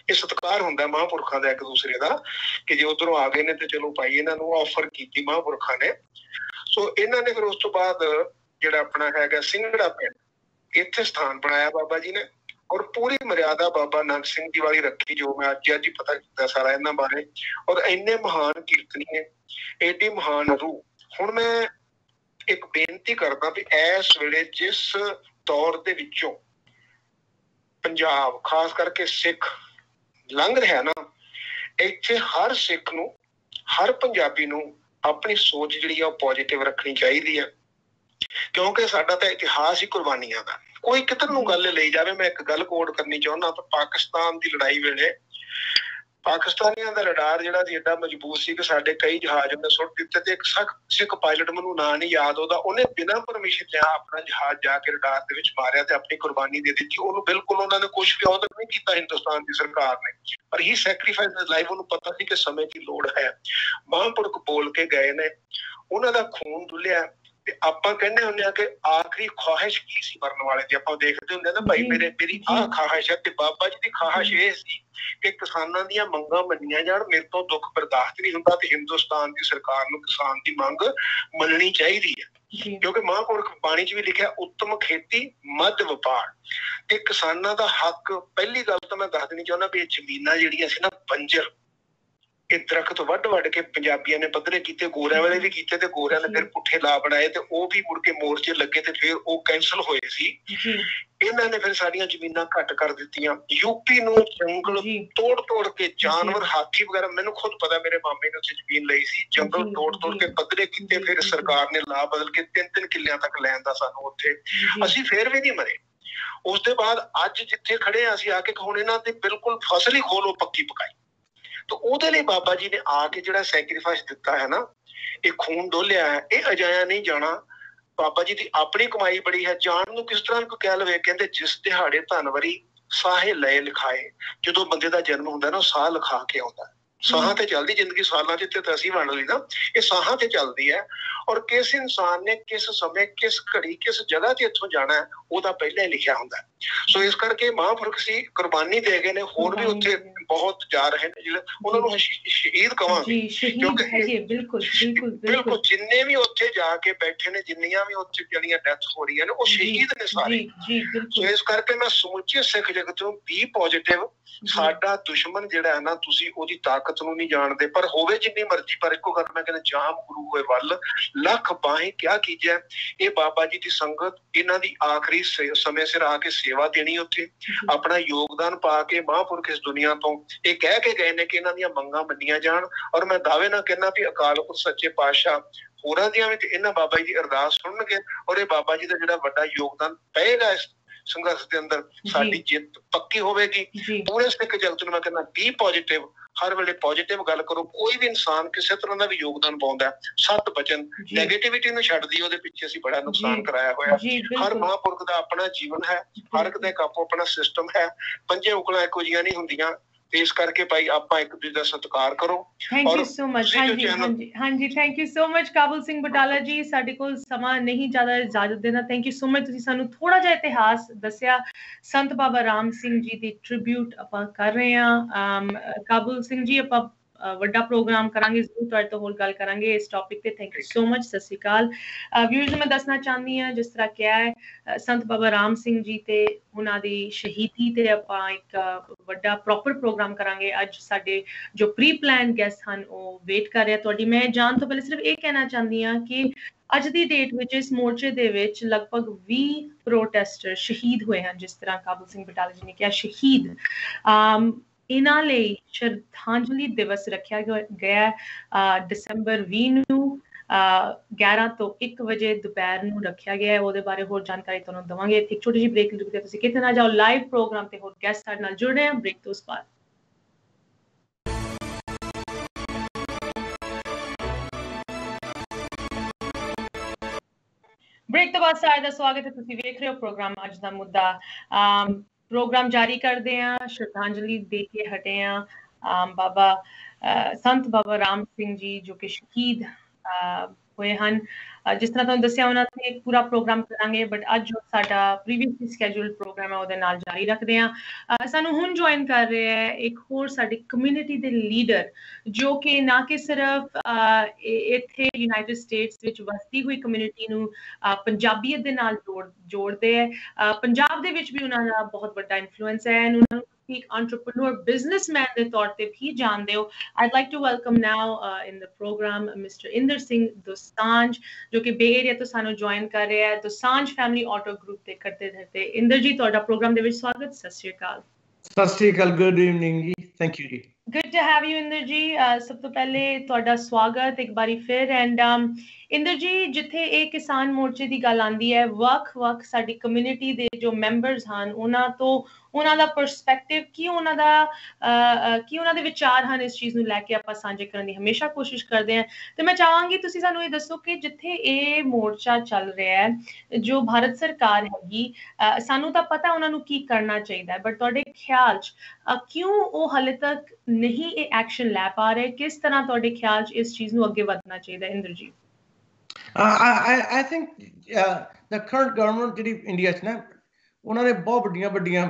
ਇਹ ਸਤਿਕਾਰ ਹੁੰਦਾ ਮਹਾਂਪੁਰਖਾਂ ਦਾ ਇੱਕ ਦੂਸਰੇ ਦਾ, ਕਿ ਜੇ ਉਧਰੋਂ ਆ ਗਏ ਨੇ ਤੇ ਚਲੋ ਭਾਈ ਇਹਨਾਂ ਨੂੰ ਆਫਰ ਕੀਤੀ ਮਹਾਂਪੁਰਖਾਂ ਨੇ। ਸੋ ਇਹਨਾਂ ਨੇ ਫਿਰ ਉਸ ਤੋਂ ਬਾਅਦ ਜਿਹੜਾ ਆਪਣਾ ਹੈਗਾ ਸਿੰਘੜਾ ਪਿੰਡ, ਇੱਥੇ ਸਥਾਨ ਬਣਾਇਆ ਬਾਬਾ ਜੀ ਨੇ, ਔਰ ਪੂਰੀ ਮਰਿਆਦਾ ਬਾਬਾ ਨੰਦ ਸਿੰਘ ਜੀ ਵਾਲੀ ਰੱਖੀ, ਜੋ ਮੈਂ ਅੱਜ ਹੀ ਪਤਾ ਕੀਤਾ ਸਾਰਾ ਇਹਨਾਂ ਬਾਰੇ। ਔਰ ਇੰਨੇ ਮਹਾਨ ਕੀਰਤਨੀ ਨੇ, ਏਡੀ ਮਹਾਨ ਰੂਹ। ਹੁਣ ਮੈਂ ਇੱਕ ਬੇਨਤੀ ਕਰਦਾ ਵੀ ਇਸ ਵੇਲੇ ਜਿਸ ਦੌਰ ਦੇ ਵਿੱਚੋਂ ਪੰਜਾਬ ਖਾਸ ਕਰਕੇ ਸਿੱਖ ਲੰਘ ਰਿਹਾ ਨਾ, ਇੱਥੇ ਹਰ ਸਿੱਖ ਨੂੰ, ਹਰ ਪੰਜਾਬੀ ਨੂੰ ਆਪਣੀ ਸੋਚ ਜਿਹੜੀ ਆ ਉਹ ਪੋਜ਼ਿਟਿਵ ਰੱਖਣੀ ਚਾਹੀਦੀ ਆ, ਕਿਉਂਕਿ ਸਾਡਾ ਤਾਂ ਇਤਿਹਾਸ ਹੀ ਕੁਰਬਾਨੀਆਂ ਦਾ। ਕੋਈ ਕਿੱਧਰ ਨੂੰ ਗੱਲ ਲਈ ਜਾਵੇ, ਮੈਂ ਇੱਕ ਗੱਲ ਕੋਟ ਕਰਨੀ ਚਾਹੁੰਦਾ, ਪਾਕਿਸਤਾਨ ਦੀ ਲੜਾਈ ਵੇਲੇ ਪਾਕਿਸਤਾਨੀਆਂ ਦਾ ਰਡਾਰ ਜਿਹੜਾ ਸੀ ਏਡਾ ਮਜ਼ਬੂਤ ਸੀ ਕਿ ਸਾਡੇ ਕਈ ਜਹਾਜ਼ ਉਹਨੇ ਸੁੱਟ ਦਿੱਤੇ, ਤੇ ਇੱਕ ਸਿੱਖ ਪਾਇਲਟ, ਮੈਨੂੰ ਨਾਂ ਨਹੀਂ ਯਾਦ ਉਹਦਾ, ਉਹਨੇ ਬਿਨਾਂ ਪਰਮਿਸ਼ਨ ਲਿਆ ਆਪਣਾ ਜਹਾਜ਼ ਜਾ ਕੇ ਰਡਾਰ ਦੇ ਵਿੱਚ ਮਾਰਿਆ ਤੇ ਆਪਣੀ ਕੁਰਬਾਨੀ ਦੇ ਦਿੱਤੀ। ਉਹਨੂੰ ਬਿਲਕੁਲ ਉਹਨਾਂ ਨੇ ਕੁਛ ਵੀ ਆਦਰ ਨਹੀਂ ਕੀਤਾ ਹਿੰਦੁਸਤਾਨ ਦੀ ਸਰਕਾਰ ਨੇ, ਪਰ ਹੀ ਸੈਕਰੀਫਾਈਸ ਹਿਜ਼ ਲਾਈਫ। ਉਹਨੂੰ ਪਤਾ ਸੀ ਕਿ ਸਮੇਂ ਦੀ ਲੋੜ ਹੈ। ਮਹਾਂਪੁਰਖ ਬੋਲ ਕੇ ਗਏ ਨੇ, ਉਹਨਾਂ ਦਾ ਖੂਨ ਡੁੱਲਿਆ। ਤੇ ਆਪਾਂ ਕਹਿੰਦੇ ਹੁੰਦੇ ਆ ਕਿ ਆਖਰੀ ਖੁਆਇਸ਼ ਕੀ ਸੀ ਮਰਨ ਵਾਲੇ ਦੀ, ਆਪਾਂ ਦੇਖਦੇ ਹੁੰਦੇ ਆ ਨਾ ਭਾਈ ਮੇਰੀ ਆਹ ਖੁਆਇਸ਼ ਹੈ, ਤੇ ਬਾਬਾ ਜੀ ਦੀ ਖੁਆਇਸ਼ ਇਹ ਸੀ ਕਿ ਕਿਸਾਨਾਂ ਦੀਆਂ ਮੰਗਾਂ ਮੰਨੀਆਂ ਜਾਣ। ਮੇਰੇ ਤੋਂ ਦੁੱਖ ਬਰਦਾਸ਼ਤ ਨਹੀਂ ਹੁੰਦਾ ਤੇ ਹਿੰਦੁਸਤਾਨ ਦੀ ਸਰਕਾਰ ਨੂੰ ਕਿਸਾਨ ਦੀ ਮੰਗ ਮੰਨਣੀ ਚਾਹੀਦੀ ਹੈ, ਕਿਉਂਕਿ ਮਹਾਂਪੁਰਖ ਬਾਣੀ 'ਚ ਵੀ ਲਿਖਿਆ ਉੱਤਮ ਖੇਤੀ ਮੱਧ ਵਪਾਰ, ਤੇ ਕਿਸਾਨਾਂ ਦਾ ਹੱਕ। ਪਹਿਲੀ ਗੱਲ ਤਾਂ ਮੈਂ ਦੱਸ ਦੇਣੀ ਚਾਹੁੰਦਾ ਵੀ ਇਹ ਜ਼ਮੀਨਾਂ ਜਿਹੜੀਆਂ ਸੀ ਨਾ ਬੰਜਰ, ਇਹ ਦਰਖਤ ਵੱਢ ਕੇ ਪੰਜਾਬੀਆਂ ਨੇ ਪੱਧਰੇ ਕੀਤੇ, ਗੋਰਿਆਂ ਵਾਲੇ ਵੀ ਕੀਤੇ, ਤੇ ਗੋਰਿਆਂ ਨੇ ਫਿਰ ਪੁੱਠੇ ਲਾ ਬਣਾਏ, ਤੇ ਉਹ ਵੀ ਮੁੜ ਕੇ ਮੋਰਚੇ ਲੱਗੇ ਤੇ ਫਿਰ ਉਹ ਕੈਂਸਲ ਹੋਏ ਸੀ। ਇਹਨਾਂ ਨੇ ਫਿਰ ਸਾਡੀਆਂ ਜ਼ਮੀਨਾਂ ਘੱਟ ਕਰ ਦਿੱਤੀਆਂ। ਯੂਪੀ ਨੂੰ ਜੰਗਲ ਤੋੜ ਕੇ ਜਾਨਵਰ, ਹਾਥੀ ਵਗੈਰਾ, ਮੈਨੂੰ ਖੁਦ ਪਤਾ, ਮੇਰੇ ਮਾਮੇ ਨੇ ਉੱਥੇ ਜ਼ਮੀਨ ਲਈ ਸੀ, ਜੰਗਲ ਤੋੜ ਕੇ ਪੱਧਰੇ ਕੀਤੇ। ਫਿਰ ਸਰਕਾਰ ਨੇ ਲਾ ਬਦਲ ਕੇ 3-3 ਕਿੱਲਿਆਂ ਤੱਕ ਲੈਣ ਦਾ ਸਾਨੂੰ ਉੱਥੇ, ਅਸੀਂ ਫੇਰ ਵੀ ਨਹੀਂ ਮਰੇ। ਉਸ ਤੋਂ ਬਾਅਦ ਅੱਜ ਜਿੱਥੇ ਖੜੇ ਆ ਅਸੀਂ ਆ ਕੇ, ਹੁਣ ਇਹਨਾਂ ਤੇ ਬਿਲਕੁਲ ਫਸਲ ਹੀ ਖੋਲੋ ਪੱਕੀ ਪਕਾਈ। ਤਾਂ ਉਹਦੇ ਲਈ ਬਾਬਾ ਜੀ ਨੇ ਆ ਕੇ ਜਿਹੜਾ ਸੈਕਰੀਫਾਈਸ ਦਿੱਤਾ ਹੈ ਨਾ, ਇਹ ਖੂਨ ਡੋਲਿਆ ਹੈ, ਇਹ ਅਜਾਇਆ ਨਹੀਂ ਜਾਣਾ। ਬਾਬਾ ਜੀ ਦੀ ਆਪਣੀ ਕਮਾਈ ਬੜੀ ਹੈ। ਜਾਣ ਨੂੰ ਕਿਸ ਤਰ੍ਹਾਂ ਕੋਈ ਕਹਿ ਲਵੇ, ਕਹਿੰਦੇ ਜਿਸ ਦਿਹਾੜੇ ਧਨਵਰੀ ਸਾਹੇ ਲਏ ਲਿਖਾਏ। ਜਦੋਂ ਬੰਦੇ ਦਾ ਜਨਮ ਹੁੰਦਾ ਨਾ, ਉਹ ਸਾਹ ਲਿਖਾ ਕੇ ਆਉਂਦਾ। ਸਾਹਾਂ ਤੇ ਚੱਲਦੀ ਜ਼ਿੰਦਗੀ, ਸਾਲਾਂ ਚ ਤੇ ਅਸੀਂ ਬਣ ਲਈ ਨਾ, ਇਹ ਸਾਹਾਂ ਤੇ ਚੱਲਦੀ ਹੈ। ਔਰ ਕਿਸ ਇਨਸਾਨ ਨੇ ਕਿਸ ਸਮੇਂ, ਕਿਸ ਘੜੀ, ਕਿਸ ਜਗ੍ਹਾ ਤੇ ਇੱਥੋਂ ਜਾਣਾ ਹੈ, ਉਹਦਾ ਪਹਿਲਾਂ ਹੀ ਲਿਖਿਆ ਹੁੰਦਾ। ਸੋ ਇਸ ਕਰਕੇ ਮਹਾਂਪੁਰਖ ਸੀ, ਕੁਰਬਾਨੀ ਦੇ ਗਏ ਨੇ। ਹੋਰ ਵੀ ਉੱਥੇ ਬਹੁਤ ਜਾ ਰਹੇ ਨੇ, ਜਿਹੜੇ ਉਹਨਾਂ ਨੂੰ ਸ਼ਹੀਦ ਕਵਾਂਗੇ, ਕਿਉਂਕਿ ਬਿਲਕੁਲ ਜਿੰਨੇ ਵੀ ਉੱਥੇ ਜਾ ਕੇ ਬੈਠੇ ਨੇ, ਜਿੰਨੀਆਂ ਵੀ ਉੱਥੇ ਜਿਹੜੀਆਂ ਡੈਥ ਹੋ ਰਹੀਆਂ ਨੇ, ਉਹ ਸ਼ਹੀਦ ਨੇ ਸਾਰੇ। ਸੋ ਇਸ ਕਰਕੇ ਮੈਂ ਸਮੁੱਚੇ ਸਿੱਖ ਜਗਤ ਨੂੰ ਬੀ ਪੋਜ਼ਿਟਿਵ। ਸਾਡਾ ਦੁਸ਼ਮਣ ਜਿਹੜਾ ਹੈ ਨਾ, ਤੁਸੀਂ ਉਹਦੀ ਤਾਕਤ ਨੂੰ ਨਹੀਂ ਜਾਣਦੇ, ਪਰ ਹੋਵੇ ਜਿੰਨੀ ਮਰਜ਼ੀ, ਪਰ ਇੱਕੋ ਗੱਲ ਮੈਂ ਕਹਿੰਦਾ, ਜਾਮ ਗੁਰੂ ਹੋਏ ਵੱਲ ਲੱਖ ਬਾਹੀਂ ਕਿਆ ਕੀਜੈ। ਇਹ ਬਾਬਾ ਜੀ ਦੀ ਸੰਗਤ, ਇਹਨਾਂ ਦੀ ਆਖਰੀ ਸਮੇਂ ਸਿਰ ਆ ਕੇ ਸੇਵਾ ਦੇਣੀ, ਉੱਥੇ ਆਪਣਾ ਯੋਗਦਾਨ ਪਾ ਕੇ। ਮਹਾਂਪੁਰਖ ਇਸ ਦੁਨੀਆ ਤੋਂ ਇਹ ਕਹਿ ਕੇ ਗਏ ਨੇ ਕਿ ਇਹਨਾਂ ਦੀਆਂ ਮੰਗਾਂ ਮੰਨੀਆਂ ਜਾਣ। ਔਰ ਮੈਂ ਦਾਅਵੇ ਨਾਲ ਕਹਿੰਦਾ ਵੀ ਅਕਾਲ ਪੁਰਖ ਸੱਚੇ ਪਾਤਸ਼ਾਹ ਹੋਰਾਂ ਦੀਆਂ ਵੀ ਇਹਨਾਂ ਬਾਬਾ ਜੀ ਦੀ ਅਰਦਾਸ ਸੁਣਨਗੇ, ਔਰ ਇਹ ਬਾਬਾ ਜੀ ਦਾ ਜਿਹੜਾ ਵੱਡਾ ਯੋਗਦਾਨ ਪਏਗਾ ਇਸ ਸੰਘਰਸ਼ ਦੇ ਅੰਦਰ, ਸਾਡੀ ਜਿੱਤ ਪੱਕੀ ਹੋਵੇਗੀ। ਪੂਰੇ ਸਿੱਖ ਜਗਤ ਨੂੰ ਮੈਂ ਕਹਿੰਦਾ ਬੀ ਪੋਜ਼ਿਟਿਵ, ਹਰ ਵੇਲੇ ਪੋਜ਼ਿਟਿਵ ਗੱਲ ਕਰੋ। ਕੋਈ ਵੀ ਇਨਸਾਨ ਕਿਸੇ ਤਰ੍ਹਾਂ ਦਾ ਵੀ ਯੋਗਦਾਨ ਪਾਉਂਦਾ, ਸਤ ਬਚਨ, ਨੈਗੇਟਿਵਿਟੀ ਨੂੰ ਛੱਡਦੀ, ਉਹਦੇ ਪਿੱਛੇ ਅਸੀਂ ਬੜਾ ਨੁਕਸਾਨ ਕਰਾਇਆ ਹੋਇਆ। ਹਰ ਮਹਾਂਪੁਰਖ ਦਾ ਆਪਣਾ ਜੀਵਨ ਹੈ, ਹਰ ਇੱਕ ਦਾ ਇੱਕ ਆਪੋ ਆਪਣਾ ਸਿਸਟਮ ਹੈ। ਪੰਜੇ ਉਂਗਲਾਂ ਇੱਕੋ ਜਿਹੀਆਂ ਨਹੀਂ ਹੁੰਦੀਆਂ, ਇਸ ਕਰਕੇ ਭਾਈ ਆਪਾਂ ਇੱਕ ਦੂਜੇ ਦਾ ਸਤਿਕਾਰ ਕਰੋ। Thank you so much. ਹਾਂਜੀ thank you so much Kabul Singh Batala ji. ਸਾਡੇ ਕੋਲ ਸਮਾਂ ਨਹੀਂ ਜ਼ਿਆਦਾ, ਇਜਾਜ਼ਤ ਦੇਣਾ। ਥੈਂਕ ਯੂ ਸੋ ਮਚ, ਤੁਸੀਂ ਸਾਨੂੰ ਥੋੜਾ ਜਿਹਾ ਇਤਿਹਾਸ ਦੱਸਿਆ। ਸੰਤ ਬਾਬਾ ਰਾਮ ਸਿੰਘ ਜੀ ਦੀ ਟ੍ਰਿਬਿਊਟ ਆਪਾਂ ਕਰ ਰਹੇ ਹਾਂ। ਕਾਬੁਲ ਸਿੰਘ ਜੀ, ਆਪਾਂ ਵੱਡਾ ਪ੍ਰੋਗਰਾਮ ਕਰਾਂਗੇ, ਜ਼ਰੂਰ ਤੁਹਾਡੇ ਤੋਂ ਹੋਰ ਗੱਲ ਕਰਾਂਗੇ ਇਸ ਟੌਪਿਕ ਤੇ। Thank you so much. ਸਤਿ ਸ਼੍ਰੀ ਅਕਾਲ ਵਿਊਅਰਸ ਨੂੰ ਮੈਂ ਦੱਸਣਾ ਚਾਹੁੰਦੀ ਹਾਂ, ਜਿਸ ਤਰ੍ਹਾਂ ਕਿਹਾ ਹੈ ਸੰਤ ਬਾਬਾ ਰਾਮ ਸਿੰਘ ਜੀ ਤੇ ਉਹਨਾਂ ਦੀ ਸ਼ਹੀਦੀ ਤੇ ਆਪਾਂ ਇੱਕ ਵੱਡਾ ਪ੍ਰੋਪਰ ਪ੍ਰੋਗਰਾਮ ਕਰਾਂਗੇ। ਅੱਜ ਸਾਡੇ ਜੋ ਪ੍ਰੀ ਪਲਾਨ ਗੈਸਟ ਹਨ ਉਹ ਵੇਟ ਕਰ ਰਿਹਾ ਤੁਹਾਡੀ। ਮੈਂ ਜਾਣ ਤੋਂ ਪਹਿਲੇ ਸਿਰਫ ਇਹ ਕਹਿਣਾ ਚਾਹੁੰਦੀ ਹਾਂ ਕਿ ਅੱਜ ਦੀ ਡੇਟ ਵਿੱਚ ਇਸ ਮੋਰਚੇ ਦੇ ਵਿੱਚ ਲਗਭਗ 20 ਪ੍ਰੋਟੈਸਟਰ ਸ਼ਹੀਦ ਹੋਏ ਹਨ। ਜਿਸ ਤਰ੍ਹਾਂ ਕਾਬੁਲ ਸਿੰਘ ਬਟਾਲਾ ਜੀ ਨੇ ਕਿਹਾ, ਸ਼ਹੀਦ। ਇਹਨਾਂ ਲਈ ਸ਼ਰਧਾਂਜਲੀ ਦਿਵਸ ਰੱਖਿਆ ਗਿਆ ਦਸੰਬਰ 20 ਨੂੰ 11 ਤੋਂ 1 ਵਜੇ ਦੁਪਹਿਰ ਨੂੰ ਰੱਖਿਆ ਗਿਆ ਹੈ। ਉਹਦੇ ਬਾਰੇ ਹੋਰ ਜਾਣਕਾਰੀ ਤੁਹਾਨੂੰ ਦਵਾਂਗੇ। ਇੱਥੇ ਇੱਕ ਛੋਟੀ ਜਿਹੀ ਬ੍ਰੇਕ ਲੁਕਦੇ, ਤੁਸੀਂ ਕਿਤੇ ਨਾ ਜਾਓ। ਲਾਈਵ ਪ੍ਰੋਗਰਾਮ ਤੇ ਹੋਰ ਗੈਸਟ ਸਾਡੇ ਨਾਲ ਜੁੜ ਰਹੇ ਹਨ। ਬ੍ਰੇਕ ਤੋਂ ਉਸ ਬਾਅਦ ਸਾਰਿਆਂ ਦਾ ਸਵਾਗਤ ਹੈ। ਤੁਸੀਂ ਵੇਖ ਰਹੇ ਹੋ ਪ੍ਰੋਗਰਾਮ ਅੱਜ ਦਾ ਮੁੱਦਾ। ਪ੍ਰੋਗਰਾਮ ਜਾਰੀ ਕਰਦੇ ਹਾਂ, ਸ਼ਰਧਾਂਜਲੀ ਦੇ ਕੇ ਹਟੇ ਹਾਂ ਬਾਬਾ ਸੰਤ ਬਾਬਾ ਰਾਮ ਸਿੰਘ ਜੀ, ਜੋ ਕਿ ਸ਼ਹੀਦ ਹੋਏ ਹਨ ਜਿਸ ਤਰ੍ਹਾਂ ਤੁਹਾਨੂੰ ਦੱਸਿਆ ਉਹਨਾਂ ਤੇ ਇੱਕ ਪੂਰਾ ਪ੍ਰੋਗਰਾਮ ਕਰਾਂਗੇ ਬਟ ਅੱਜ ਜੋ ਸਾਡਾ ਪ੍ਰੀਵੀਅਸਲੀ ਸਕੇਡਿਊਲਡ ਪ੍ਰੋਗਰਾਮ ਹੈ ਉਹਦੇ ਨਾਲ ਜਾਰੀ ਰੱਖਦੇ ਹਾਂ ਸਾਨੂੰ ਹੁਣ ਜੁਆਇਨ ਕਰ ਰਹੇ ਹੈ ਇੱਕ ਹੋਰ ਸਾਡੀ ਕਮਿਊਨਿਟੀ ਦੇ ਲੀਡਰ ਜੋ ਕਿ ਨਾ ਕਿ ਸਿਰਫ ਇੱਥੇ ਯੂਨਾਈਟਿਡ ਸਟੇਟਸ ਵਿੱਚ ਵਸਦੀ ਹੋਈ ਕਮਿਊਨਿਟੀ ਨੂੰ ਪੰਜਾਬੀਅਤ ਦੇ ਨਾਲ ਜੋੜਦੇ ਹੈ ਪੰਜਾਬ ਦੇ ਵਿੱਚ ਵੀ ਉਹਨਾਂ ਦਾ ਬਹੁਤ ਵੱਡਾ ਇਨਫਲੂਐਂਸ ਹੈ ਉਹਨਾਂ ਨੂੰ एक entrepreneur businessman ਦੇ ਤੌਰ ਤੇ ਵੀ ਜਾਣਦੇ ਹੋ I'd like to welcome now in the program Mr. Inder Singh Dosanjh ਜੋ ਕਿ ਬੇ ਏਰੀਆ ਤੋਂ ਸਾਨੂੰ ਜੁਆਇਨ ਕਰ ਰਿਹਾ ਹੈ Dosanjh ਫੈਮਿਲੀ ਆਟੋ ਗਰੁੱਪ ਦੇ ਕਰਦੇ ਧਰਤੇ ਇੰਦਰ ਜੀ ਤੁਹਾਡਾ ਪ੍ਰੋਗਰਾਮ ਦੇ ਵਿੱਚ ਸਵਾਗਤ ਸਤਿ ਸ਼੍ਰੀ ਅਕਾਲ good evening ਜੀ thank you ਜੀ good to have you Inder ਜੀ ਸਭ ਤੋਂ ਪਹਿਲੇ ਤੁਹਾਡਾ ਸਵਾਗਤ ਇੱਕ ਵਾਰੀ ਫਿਰ ਐਂਡ ਇੰਦਰ ਜੀ ਜਿੱਥੇ ਇਹ ਕਿਸਾਨ ਮੋਰਚੇ ਦੀ ਗੱਲ ਆਉਂਦੀ ਹੈ ਵੱਖ ਸਾਡੀ ਕਮਿਊਨਿਟੀ ਦੇ ਜੋ ਮੈਂਬਰਸ ਹਨ ਉਹਨਾਂ ਦਾ ਪਰਸਪੈਕਟਿਵ ਕੀ ਉਹਨਾਂ ਦੇ ਵਿਚਾਰ ਹਨ ਇਸ ਚੀਜ਼ ਨੂੰ ਲੈ ਕੇ ਆਪਾਂ ਸਾਂਝੇ ਕਰਨ ਦੀ ਹਮੇਸ਼ਾ ਕੋਸ਼ਿਸ਼ ਕਰਦੇ ਹਾਂ ਤੇ ਮੈਂ ਚਾਹਾਂਗੀ ਤੁਸੀਂ ਸਾਨੂੰ ਇਹ ਦੱਸੋ ਕਿ ਜਿੱਥੇ ਇਹ ਮੋਰਚਾ ਚੱਲ ਰਿਹਾ ਹੈ ਜੋ ਭਾਰਤ ਸਰਕਾਰ ਹੈਗੀ ਸਾਨੂੰ ਤਾਂ ਪਤਾ ਉਹਨਾਂ ਨੂੰ ਕੀ ਕਰਨਾ ਚਾਹੀਦਾ ਹੈ ਬਟ ਤੁਹਾਡੇ ਖਿਆਲ 'ਚ ਕਿਉਂ ਉਹ ਹਾਲੇ ਤੱਕ ਨਹੀਂ ਇਹ ਐਕਸ਼ਨ ਲੈ ਪਾ ਰਹੇ ਕਿਸ ਤਰ੍ਹਾਂ ਤੁਹਾਡੇ ਖਿਆਲ 'ਚ ਇਸ ਚੀਜ਼ ਨੂੰ ਅੱਗੇ ਵਧਣਾ ਚਾਹੀਦਾ ਇੰਦਰ ਜੀ I think the current government ਜਿਹੜੀ ਇੰਡੀਆ 'ਚ ਨਾ ਉਹਨਾਂ ਨੇ ਬਹੁਤ ਵੱਡੀਆਂ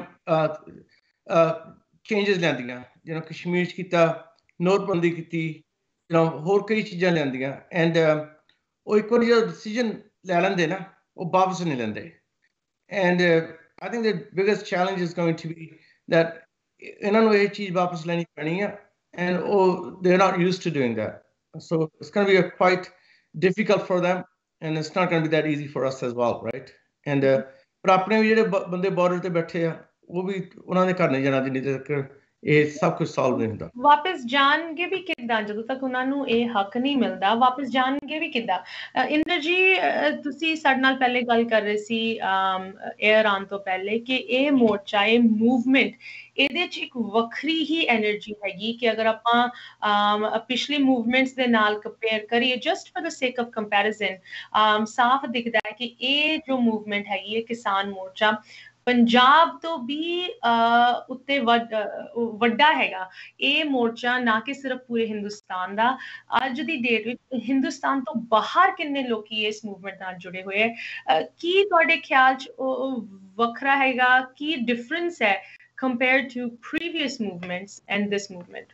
ਚੇਂਜਸ ਲਿਆਂਦੀਆਂ ਜਿਵੇਂ ਕਸ਼ਮੀਰ 'ਚ ਕੀਤਾ ਨੋਟਬੰਦੀ ਕੀਤੀ ਹੋਰ ਕਈ ਚੀਜ਼ਾਂ ਲਿਆਂਦੀਆਂ ਐਂਡ ਉਹ ਇੱਕ ਵਾਰੀ ਜਦੋਂ ਡਿਸੀਜਨ ਲੈ ਲੈਂਦੇ ਨਾ ਉਹ ਵਾਪਸ ਨਹੀਂ ਲੈਂਦੇ and I think the biggest challenge is going to be that ਇਹਨਾਂ ਨੂੰ ਇਹ ਚੀਜ਼ ਵਾਪਸ ਲੈਣੀ ਪੈਣੀ ਆ ਐਂਡ ਉਹ they are not used to doing that so it's going to be quite difficult for them and it's not going to be that easy for us as well right and ਪਰ ਆਪਣੇ ਵੀ ਜਿਹੜੇ ਬੰਦੇ ਬਾਰਡਰ ਤੇ ਬੈਠੇ ਆ ਉਹ ਵੀ ਉਹਨਾਂ ਦੇ ਘਰ ਨਹੀਂ ਜਾਣਾ ਜਿੰਨੀ ਤੱਕ ਇਹ ਸਭ ਕੁਝ ਸੋਲਵ ਨਹੀਂ ਹੁੰਦਾ ਵਾਪਸ ਜਾਣਗੇ ਵੀ ਕਿੱਦਾਂ ਜਦੋਂ ਤੱਕ ਉਹਨਾਂ ਨੂੰ ਇਹ ਹੱਕ ਨਹੀਂ ਮਿਲਦਾ ਵਾਪਸ ਜਾਣਗੇ ਵੀ ਕਿੱਦਾਂ ਇੰਦਰ ਜੀ ਤੁਸੀਂ ਸਾਡੇ ਨਾਲ ਪਹਿਲੇ ਗੱਲ ਕਰ ਰਹੇ ਸੀ ਏਅਰ ਆਉਣ ਤੋਂ ਪਹਿਲੇ ਕਿ ਇਹ ਮੋਰਚਾ ਇਹ ਮੂਵਮੈਂਟ ਇਹਦੇ 'ਚ ਇੱਕ ਵੱਖਰੀ ਹੀ ਐਨਰਜੀ ਹੈਗੀ ਕਿ ਅਗਰ ਆਪਾਂ ਪਿਛਲੀ ਮੂਵਮੈਂਟਸ ਦੇ ਨਾਲ ਕੰਪੇਅਰ ਕਰੀਏ just for the sake of comparison ਸਾਫ਼ ਦਿਖਦਾ ਹੈ ਕਿ ਇਹ ਜੋ ਮੂਵਮੈਂਟ ਹੈਗੀ ਹੈ ਕਿਸਾਨ ਮੋਰਚਾ ਪੰਜਾਬ ਤੋਂ ਵੀ ਉੱਤੇ ਵੱਡਾ ਹੈਗਾ ਇਹ ਮੋਰਚਾ ਨਾ ਕਿ ਸਿਰਫ ਪੂਰੇ ਹਿੰਦੁਸਤਾਨ ਦਾ ਅੱਜ ਦੀ ਡੇਟ ਵਿੱਚ ਹਿੰਦੁਸਤਾਨ ਤੋਂ ਬਾਹਰ ਕਿੰਨੇ ਲੋਕੀ ਇਸ ਮੂਵਮੈਂਟ ਨਾਲ ਜੁੜੇ ਹੋਏ ਹੈ ਕੀ ਤੁਹਾਡੇ ਖਿਆਲ 'ਚ ਵੱਖਰਾ ਹੈਗਾ ਕੀ ਡਿਫਰੈਂਸ ਹੈ compared to previous movements and this movement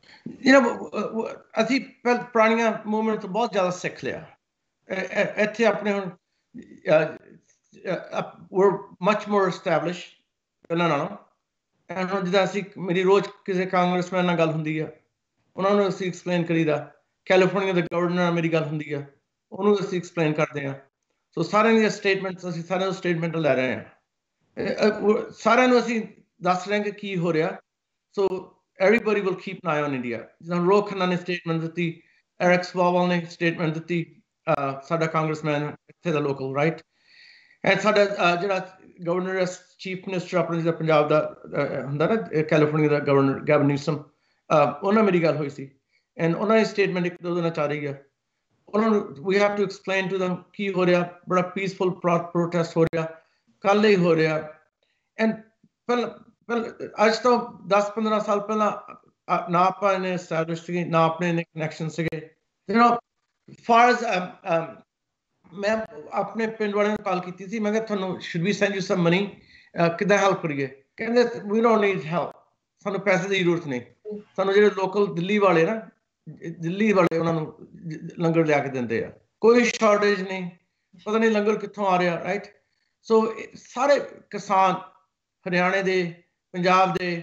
ਅਸੀਂ ਪੁਰਾਣੀਆਂ ਮੂਵਮੈਂਟ ਤੋਂ ਬਹੁਤ ਜ਼ਿਆਦਾ ਸਿੱਖ ਲਿਆ ਇੱਥੇ ਆਪਣੇ ਹੁਣ we're much more established ਪਹਿਲਾਂ ਨਾਲੋਂ ਐਂਡ ਹੁਣ ਜਿੱਦਾਂ ਅਸੀਂ ਮੇਰੀ ਰੋਜ਼ ਕਿਸੇ ਕਾਂਗਰਸਮੈਨ ਨਾਲ ਗੱਲ ਹੁੰਦੀ ਆ ਉਹਨਾਂ ਨੂੰ ਅਸੀਂ ਐਕਸਪਲੇਨ ਕਰੀਦਾ ਕੈਲੀਫੋਰਨੀਆ ਦੇ ਗਵਰਨਰ ਨਾਲ ਮੇਰੀ ਗੱਲ ਹੁੰਦੀ ਆ ਉਹਨੂੰ ਅਸੀਂ ਐਕਸਪਲੇਨ ਕਰਦੇ ਹਾਂ ਸੋ ਸਾਰਿਆਂ ਦੀਆਂ ਸਟੇਟਮੈਂਟਸ ਅਸੀਂ ਸਾਰਿਆਂ ਤੋਂ ਸਟੇਟਮੈਂਟ ਲੈ ਰਹੇ ਹਾਂ ਸਾਰਿਆਂ ਨੂੰ ਅਸੀਂ ਦੱਸ ਰਹੇ ਕਿ ਕੀ ਹੋ ਰਿਹਾ so everybody will keep an eye on India ਜਿੱਦਾਂ ਰੋਕ ਖੰਨਾ ਨੇ ਸਟੇਟਮੈਂਟ ਦਿੱਤੀ ਐਰਿਕ ਸਵਾਵਲ ਨੇ ਸਟੇਟਮੈਂਟ ਦਿੱਤੀ ਸਾਡਾ ਕਾਂਗਰਸਮੈਨ ਇੱਥੇ ਦਾ ਲੋਕਲ ਰਾਈਟ ਐਂਡ ਸਾਡਾ ਜਿਹੜਾ ਗਵਰਨਰ ਚੀਫ ਮਿਨਿਸਟਰ ਆਪਣੇ ਜਿਹੜਾ ਪੰਜਾਬ ਦਾ ਹੁੰਦਾ ਨਾ ਕੈਲੀਫੋਰਨੀਆ ਦਾ ਗਵਰਨਰ ਗੈਵਨ ਨਿਊਸਮ ਉਹਨਾਂ ਮੇਰੀ ਗੱਲ ਹੋਈ ਸੀ ਐਂਡ ਉਹਨਾਂ ਦੀ ਸਟੇਟਮੈਂਟ ਇੱਕ ਦੋ ਦਿਨਾਂ ਚਾਹ ਰਹੀ ਆ ਉਹਨਾਂ ਨੂੰ ਵੀ have to explain to them ਕੀ ਹੋ ਰਿਹਾ ਬੜਾ ਪੀਸਫੁਲ ਪ੍ਰੋਟੈਸਟ ਹੋ ਰਿਹਾ ਕੱਲ੍ਹ ਹੀ ਹੋ ਰਿਹਾ ਐਂਡ ਅੱਜ ਤੋਂ 10-15 ਸਾਲ ਪਹਿਲਾਂ ਨਾ ਆਪਾਂ ਨੇ ਐਸਟੈਬਲਿਸ਼ ਸੀਗੇ ਨਾ ਆਪਣੇ ਕਨੈਕਸ਼ਨ ਸੀਗੇ ਫਾਰ ਐਜ਼ ਮੈਂ ਆਪਣੇ ਪਿੰਡ ਵਾਲਿਆਂ ਨੂੰ ਕਾਲ ਕੀਤੀ ਸੀ ਮੈਂ ਕਿਹਾ ਤੁਹਾਨੂੰ should we send you some money ਕਿੱਦਾਂ ਹੈਲਪ ਕਰੀਏ ਕਹਿੰਦੇ ਵੀ ਡੋਨਟ ਨੀਡ ਹੈਲਪ ਸਾਨੂੰ ਪੈਸੇ ਦੀ ਜ਼ਰੂਰਤ ਨਹੀਂ ਸਾਨੂੰ ਜਿਹੜੇ ਲੋਕਲ ਦਿੱਲੀ ਵਾਲੇ ਉਹਨਾਂ ਨੂੰ ਲੰਗਰ ਲਿਆ ਕੇ ਦਿੰਦੇ ਆ ਕੋਈ ਸ਼ਾਰਟੇਜ ਨਹੀਂ ਪਤਾ ਨਹੀਂ ਲੰਗਰ ਕਿੱਥੋਂ ਆ ਰਿਹਾ ਰਾਈਟ ਸੋ ਸਾਰੇ ਕਿਸਾਨ ਹਰਿਆਣੇ ਦੇ ਪੰਜਾਬ ਦੇ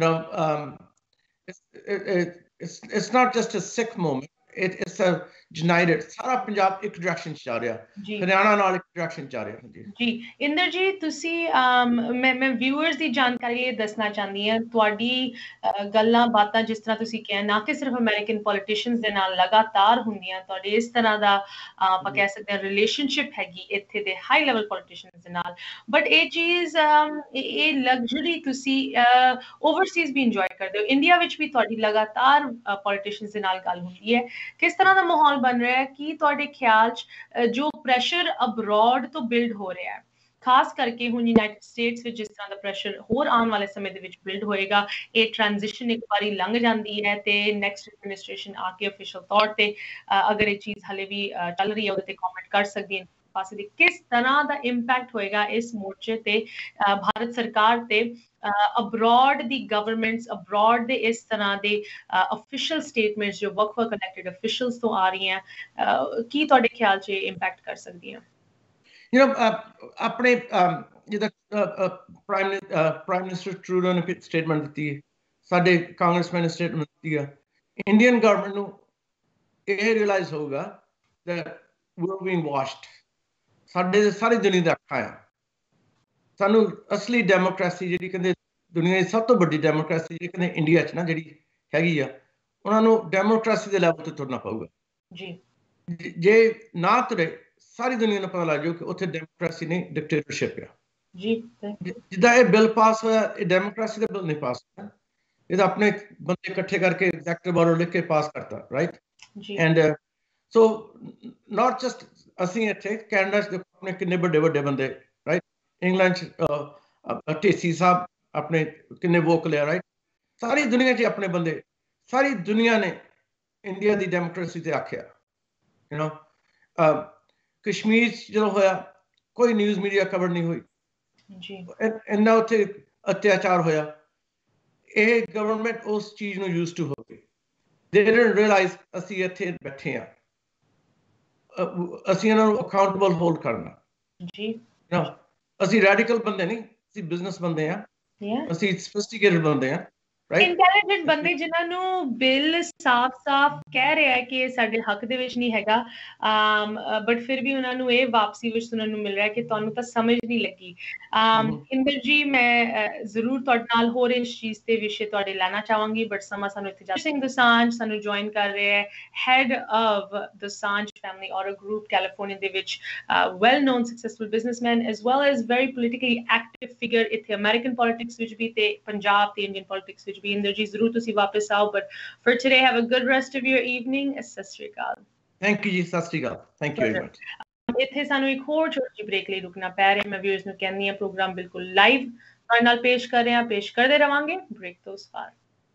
it's not just a sick moment it's a united ਸਾਰਾ ਪੰਜਾਬ ਇੱਕ ਡਾਇਰੈਕਸ਼ਨ ਚ ਜਾ ਰਿਹਾ ਹਰਿਆਣਾ ਨਾਲ ਇੱਕ ਡਾਇਰੈਕਸ਼ਨ ਚ ਜਾ ਰਿਹਾ ਜੀ ਇੰਦਰ ਜੀ ਤੁਸੀਂ ਮੈਂ ਵਿਊਅਰਸ ਦੀ ਜਾਣਕਾਰੀ ਇਹ ਦੱਸਣਾ ਚਾਹੁੰਦੀ ਹਾਂ ਤੁਹਾਡੀ ਗੱਲਾਂ ਬਾਤਾਂ ਜਿਸ ਤਰ੍ਹਾਂ ਤੁਸੀਂ ਕਿਹਾ ਨਾ ਕਿ ਸਿਰਫ ਅਮਰੀਕਨ ਪੋਲੀਟੀਸ਼ੀਅਨਸ ਦੇ ਨਾਲ ਲਗਾਤਾਰ ਹੁੰਦੀਆਂ ਤੁਹਾਡੇ ਇਸ ਤਰ੍ਹਾਂ ਦਾ ਆਪਾਂ ਕਹਿ ਸਕਦੇ ਹਾਂ ਰਿਲੇਸ਼ਨਸ਼ਿਪ ਹੈਗੀ ਇੱਥੇ ਦੇ ਹਾਈ ਲੈਵਲ ਪੋਲੀਟੀਸ਼ੀਅਨਸ ਦੇ ਨਾਲ ਬਟ ਇਹ ਚੀਜ਼ ਇਹ ਲਗਜ਼ਰੀ ਤੁਸੀਂ ਓਵਰਸੀਜ਼ ਵੀ ਇੰਜੋਏ ਕਰਦੇ ਹੋ ਇੰਡੀਆ ਵਿੱਚ ਵੀ ਤੁਹਾਡੀ ਲਗਾਤਾਰ ਪੋਲੀਟੀਸ਼ੀਅਨਸ ਦੇ ਨਾਲ ਗੱਲ ਹੁੰਦੀ ਹੈ ਕਿਸ ਤਰ੍ਹਾਂ ਦਾ ਮਾਹੌਲ ਬਣ ਰਿਹਾ ਹੈ ਕੀ ਤੁਹਾਡੇ ਖਿਆਲ 'ਚ ਜੋ ਪ੍ਰੈਸ਼ਰ ਅਬਰੋਡ ਤੋਂ ਬਿਲਡ ਹੋ ਰਿਹਾ ਹੈ ਖਾਸ ਕਰਕੇ ਹੁਣ ਯੂਨਾਈਟਿਡ ਸਟੇਟਸ ਵਿੱਚ ਜਿਸ ਤਰ੍ਹਾਂ ਦਾ ਪ੍ਰੈਸ਼ਰ ਹੋਰ ਆਉਣ ਵਾਲੇ ਸਮੇਂ ਦੇ ਵਿੱਚ ਬਿਲਡ ਹੋਏਗਾ, ਇਹ ਟ੍ਰਾਂਜੀਸ਼ਨ ਇੱਕ ਵਾਰੀ ਲੰਘ ਜਾਂਦੀ ਹੈ ਤੇ ਨੈਕਸਟ ਐਡਮਿਨਿਸਟ੍ਰੇਸ਼ਨ ਆ ਕੇ ਅਫੀਸ਼ੀਅਲ ਤੌਰ ਤੇ ਅਗਰ ਇਹ ਚੀਜ਼ ਹਲੇ ਵੀ ਚੱਲ ਰਹੀ ਹੈ ਉਹਦੇ ਤੇ ਕਮੈਂਟ ਕਰ ਸਕਦੀ ਹੈ ਪਾਸੇ ਦੀ, ਕਿਸ ਤਰ੍ਹਾਂ ਦਾ ਇੰਪੈਕਟ ਹੋਏਗਾ ਇਸ ਮੋਰਚੇ ਤੇ ਭਾਰਤ ਸਰਕਾਰ ਤੇ ਅਬਰੋਡ ਦੀ ਗਵਰਨਮੈਂਟਸ, ਅਬਰੋਡ ਦੇ ਇਸ ਤਰ੍ਹਾਂ ਦੇ ਅਫੀਸ਼ੀਅਲ ਸਟੇਟਮੈਂਟਸ ਜੋ ਵੱਖ-ਵੱਖ ਇਲੈਕਟਿਡ ਅਫੀਸ਼ੀਅਲਸ ਤੋਂ ਆ ਰਹੀਆਂ, ਕੀ ਤੁਹਾਡੇ ਖਿਆਲ 'ਚ ਇੰਪੈਕਟ ਕਰ ਸਕਦੀਆਂ? ਆਪਣੇ ਜਿੱਦਾਂ ਪ੍ਰਾਈਮ ਮਿਨਿਸਟਰ ਟਰੂਡੋ ਨੇ ਸਟੇਟਮੈਂਟ ਦਿੱਤੀ ਹੈ, ਸਾਡੇ ਕਾਂਗਰਸਮੈਨ ਨੇ ਸਟੇਟਮੈਂਟ ਦਿੱਤੀ ਆ, ਇੰਡੀਅਨ ਗਵਰਨਮੈਂਟ ਨੂੰ ਇਹ ਰਿਅਲਾਈਜ਼ ਹੋਊਗਾ that we're being watched, ਸਾਡੇ ਸਾਰੀ ਦੁਨੀਆ ਦਾ ਅੱਖਾਂ ਆ, ਸਾਨੂੰ ਅਸਲੀ ਡੈਮੋਕ੍ਰੇਸੀ ਜਿਹੜੀ ਕਹਿੰਦੇ ਦੁਨੀਆ ਦੀ ਸਭ ਤੋਂ ਵੱਡੀ ਡੈਮੋਕ੍ਰੇਸੀ ਜਿਹੜੀ ਕਹਿੰਦੇ ਇੰਡੀਆ 'ਚ ਨਾ ਜਿਹੜੀ ਹੈਗੀ ਆ, ਉਹਨਾਂ ਨੂੰ ਡੈਮੋਕ੍ਰੇਸੀ ਦੇ ਲੈਵਲ ਤੇ ਤੁਰਨਾ ਪਊਗਾ ਜੀ। ਜੇ ਨਾ ਤੁਰੇ ਸਾਰੀ ਦੁਨੀਆ ਨੂੰ ਪਤਾ ਲੱਗ ਜਾਊ ਕਿ ਉੱਥੇ ਡੈਮੋਕ੍ਰੇਸੀ ਨਹੀਂ ਡਿਕਟੇਟਰਸ਼ਿਪ ਆ ਜੀ। ਜਿੱਦਾਂ ਇਹ ਬਿੱਲ ਪਾਸ ਹੋਇਆ, ਇਹ ਡੈਮੋਕ੍ਰੇਸੀ ਦਾ ਬਿੱਲ ਨਹੀਂ ਪਾਸ ਹੋਇਆ, ਇਹ ਤਾਂ ਆਪਣੇ ਬੰਦੇ ਇਕੱਠੇ ਕਰਕੇ ਐਗਜ਼ੈਕਟਿਵ ਆਰਡਰ ਲਿਖ ਕੇ ਪਾਸ ਕਰਤਾ, ਰਾਈਟ ਜੀ। ਐਂਡ ਸੋ ਨਾਟ ਜਸਟ ਅਸੀਂ ਇੱਥੇ ਕੈਨੇਡਾ 'ਚ ਦੇਖੋ ਆਪਣੇ ਕਿੰਨੇ ਵੱਡੇ ਵੱਡੇ ਬੰਦੇ, ਰਾਈਟ, ਇੰਗਲੈਂਡ 'ਚ ਢੇਸੀ ਸਾਹਿਬ ਆਪਣੇ ਕਿੰਨੇ ਵੋਕਲ ਆ, ਰਾਈਟ, ਸਾਰੀ ਦੁਨੀਆ 'ਚ ਆਪਣੇ ਬੰਦੇ, ਸਾਰੀ ਦੁਨੀਆ ਨੇ ਇੰਡੀਆ ਦੀ ਡੈਮੋਕ੍ਰੇਸੀ ਤੇ ਆਖਿਆ, ਯੂ ਨੋ। ਕਸ਼ਮੀਰ 'ਚ ਜਦੋਂ ਹੋਇਆ ਕੋਈ ਨਿਊਜ਼ ਮੀਡੀਆ ਕਵਰ ਨਹੀਂ ਹੋਈ ਜੀ, ਇੰਨਾ ਉੱਥੇ ਅਤਿਆਚਾਰ ਹੋਇਆ, ਇਹ ਗਵਰਨਮੈਂਟ ਉਸ ਚੀਜ਼ ਨੂੰ ਯੂਜ਼ ਟੂ ਹੋ ਗਈ, ਦੇ ਡਿਡਨਟ ਰਿਅਲਾਈਜ਼ ਅਸੀਂ ਇੱਥੇ ਬੈਠੇ ਆ, ਅਸੀਂ ਇਹਨਾਂ ਨੂੰ ਅਕਾਊਂਟੇਬਲ ਹੋਲਡ ਕਰਨਾ ਜੀ। ਅਸੀਂ ਰੈਡੀਕਲ ਬੰਦੇ ਨਹੀਂ, ਅਸੀਂ ਬਿਜ਼ਨਸ ਬੰਦੇ ਆ, ਅਸੀਂ ਸੋਫਿਸਟੀਕੇਟਡ ਬੰਦੇ ਆ, ਇੰਟੈਲੀਜੈਂਟ ਬੰਦੇ ਜਿਨ੍ਹਾਂ ਨੂੰ ਬਿੱਲ ਸਾਫ਼-ਸਾਫ਼ ਕਹਿ ਰਿਹਾ ਹੈ ਕਿ ਇਹ ਸਾਡੇ ਹੱਕ ਦੇ ਵਿੱਚ ਨਹੀਂ ਹੈਗਾ, ਬਟ ਫਿਰ ਵੀ ਉਹਨਾਂ ਨੂੰ ਇਹ ਵਾਪਸੀ ਵਿੱਚ ਸੁਣਨ ਨੂੰ ਮਿਲ ਰਿਹਾ ਕਿ ਤੁਹਾਨੂੰ ਤਾਂ ਸਮਝ ਨਹੀਂ ਲੱਗੀ। ਇੰਦਰ ਜੀ, ਮੈਂ ਜ਼ਰੂਰ ਤੁਹਾਡੇ ਨਾਲ ਹੋਰ ਇਸ ਚੀਜ਼ ਦੇ ਵਿਸ਼ੇ ਤੁਹਾਡੇ ਲੈਣਾ ਚਾਹਾਂਗੀ, ਬਟ ਸਮਾਂ ਸਾਨੂੰ ਇੱਥੇ ਸਿੰਘ ਦੋਸਾਂਝ ਸਾਨੂੰ ਜੁਆਇਨ ਕਰ ਰਿਹਾ ਹੈ, ਹੈਡ ਆਫ ਦੋਸਾਂਝ ਫੈਮਿਲੀ ਔਰ ਗਰੁੱਪ ਕੈਲੀਫੋਰਨੀਆ ਦੇ ਵਿੱਚ, well known successful businessman as well as very politically active figure ਇੱਥੇ ਅਮਰੀਕਨ ਪੋਲਿਟਿਕਸ ਵਿੱਚ ਵੀ ਤੇ ਪੰਜਾਬ ਤੇ ਇੰਡੀਅਨ ਪੋਲਿਟਿਕਸ ਵਿੱਚ। Inder ji, ਜ਼ਰੂਰ ਤੁਸੀਂ ਵਾਪਸ ਆਓ, but for today have a good rest of your evening. ਸਤਿ ਸ਼੍ਰੀ ਅਕਾਲ। Thank you ਜੀ, ਸਤਿ ਸ਼੍ਰੀ ਅਕਾਲ, thank you very much। ਇੱਥੇ ਸਾਨੂੰ ਇੱਕ ਹੋਰ ਛੋਟੀ ਜਿਹੀ ਬ੍ਰੇਕ ਲਈ ਰੁਕਣਾ ਪੈ ਰਿਹਾ। ਮੈਂ ਵਿਊਅਰਸ ਨੂੰ ਕਹਿੰਦੀ ਹਾਂ ਪ੍ਰੋਗਰਾਮ ਬਿਲਕੁਲ ਲਾਈਵ ਤੁਹਾਡੇ ਨਾਲ ਪੇਸ਼ ਕਰ ਰਹੇ ਹਾਂ, ਪੇਸ਼ ਕਰਦੇ ਰਵਾਂਗੇ ਬ੍ਰੇਕ ਤੋਂ ਉਸ ਪਾਰ।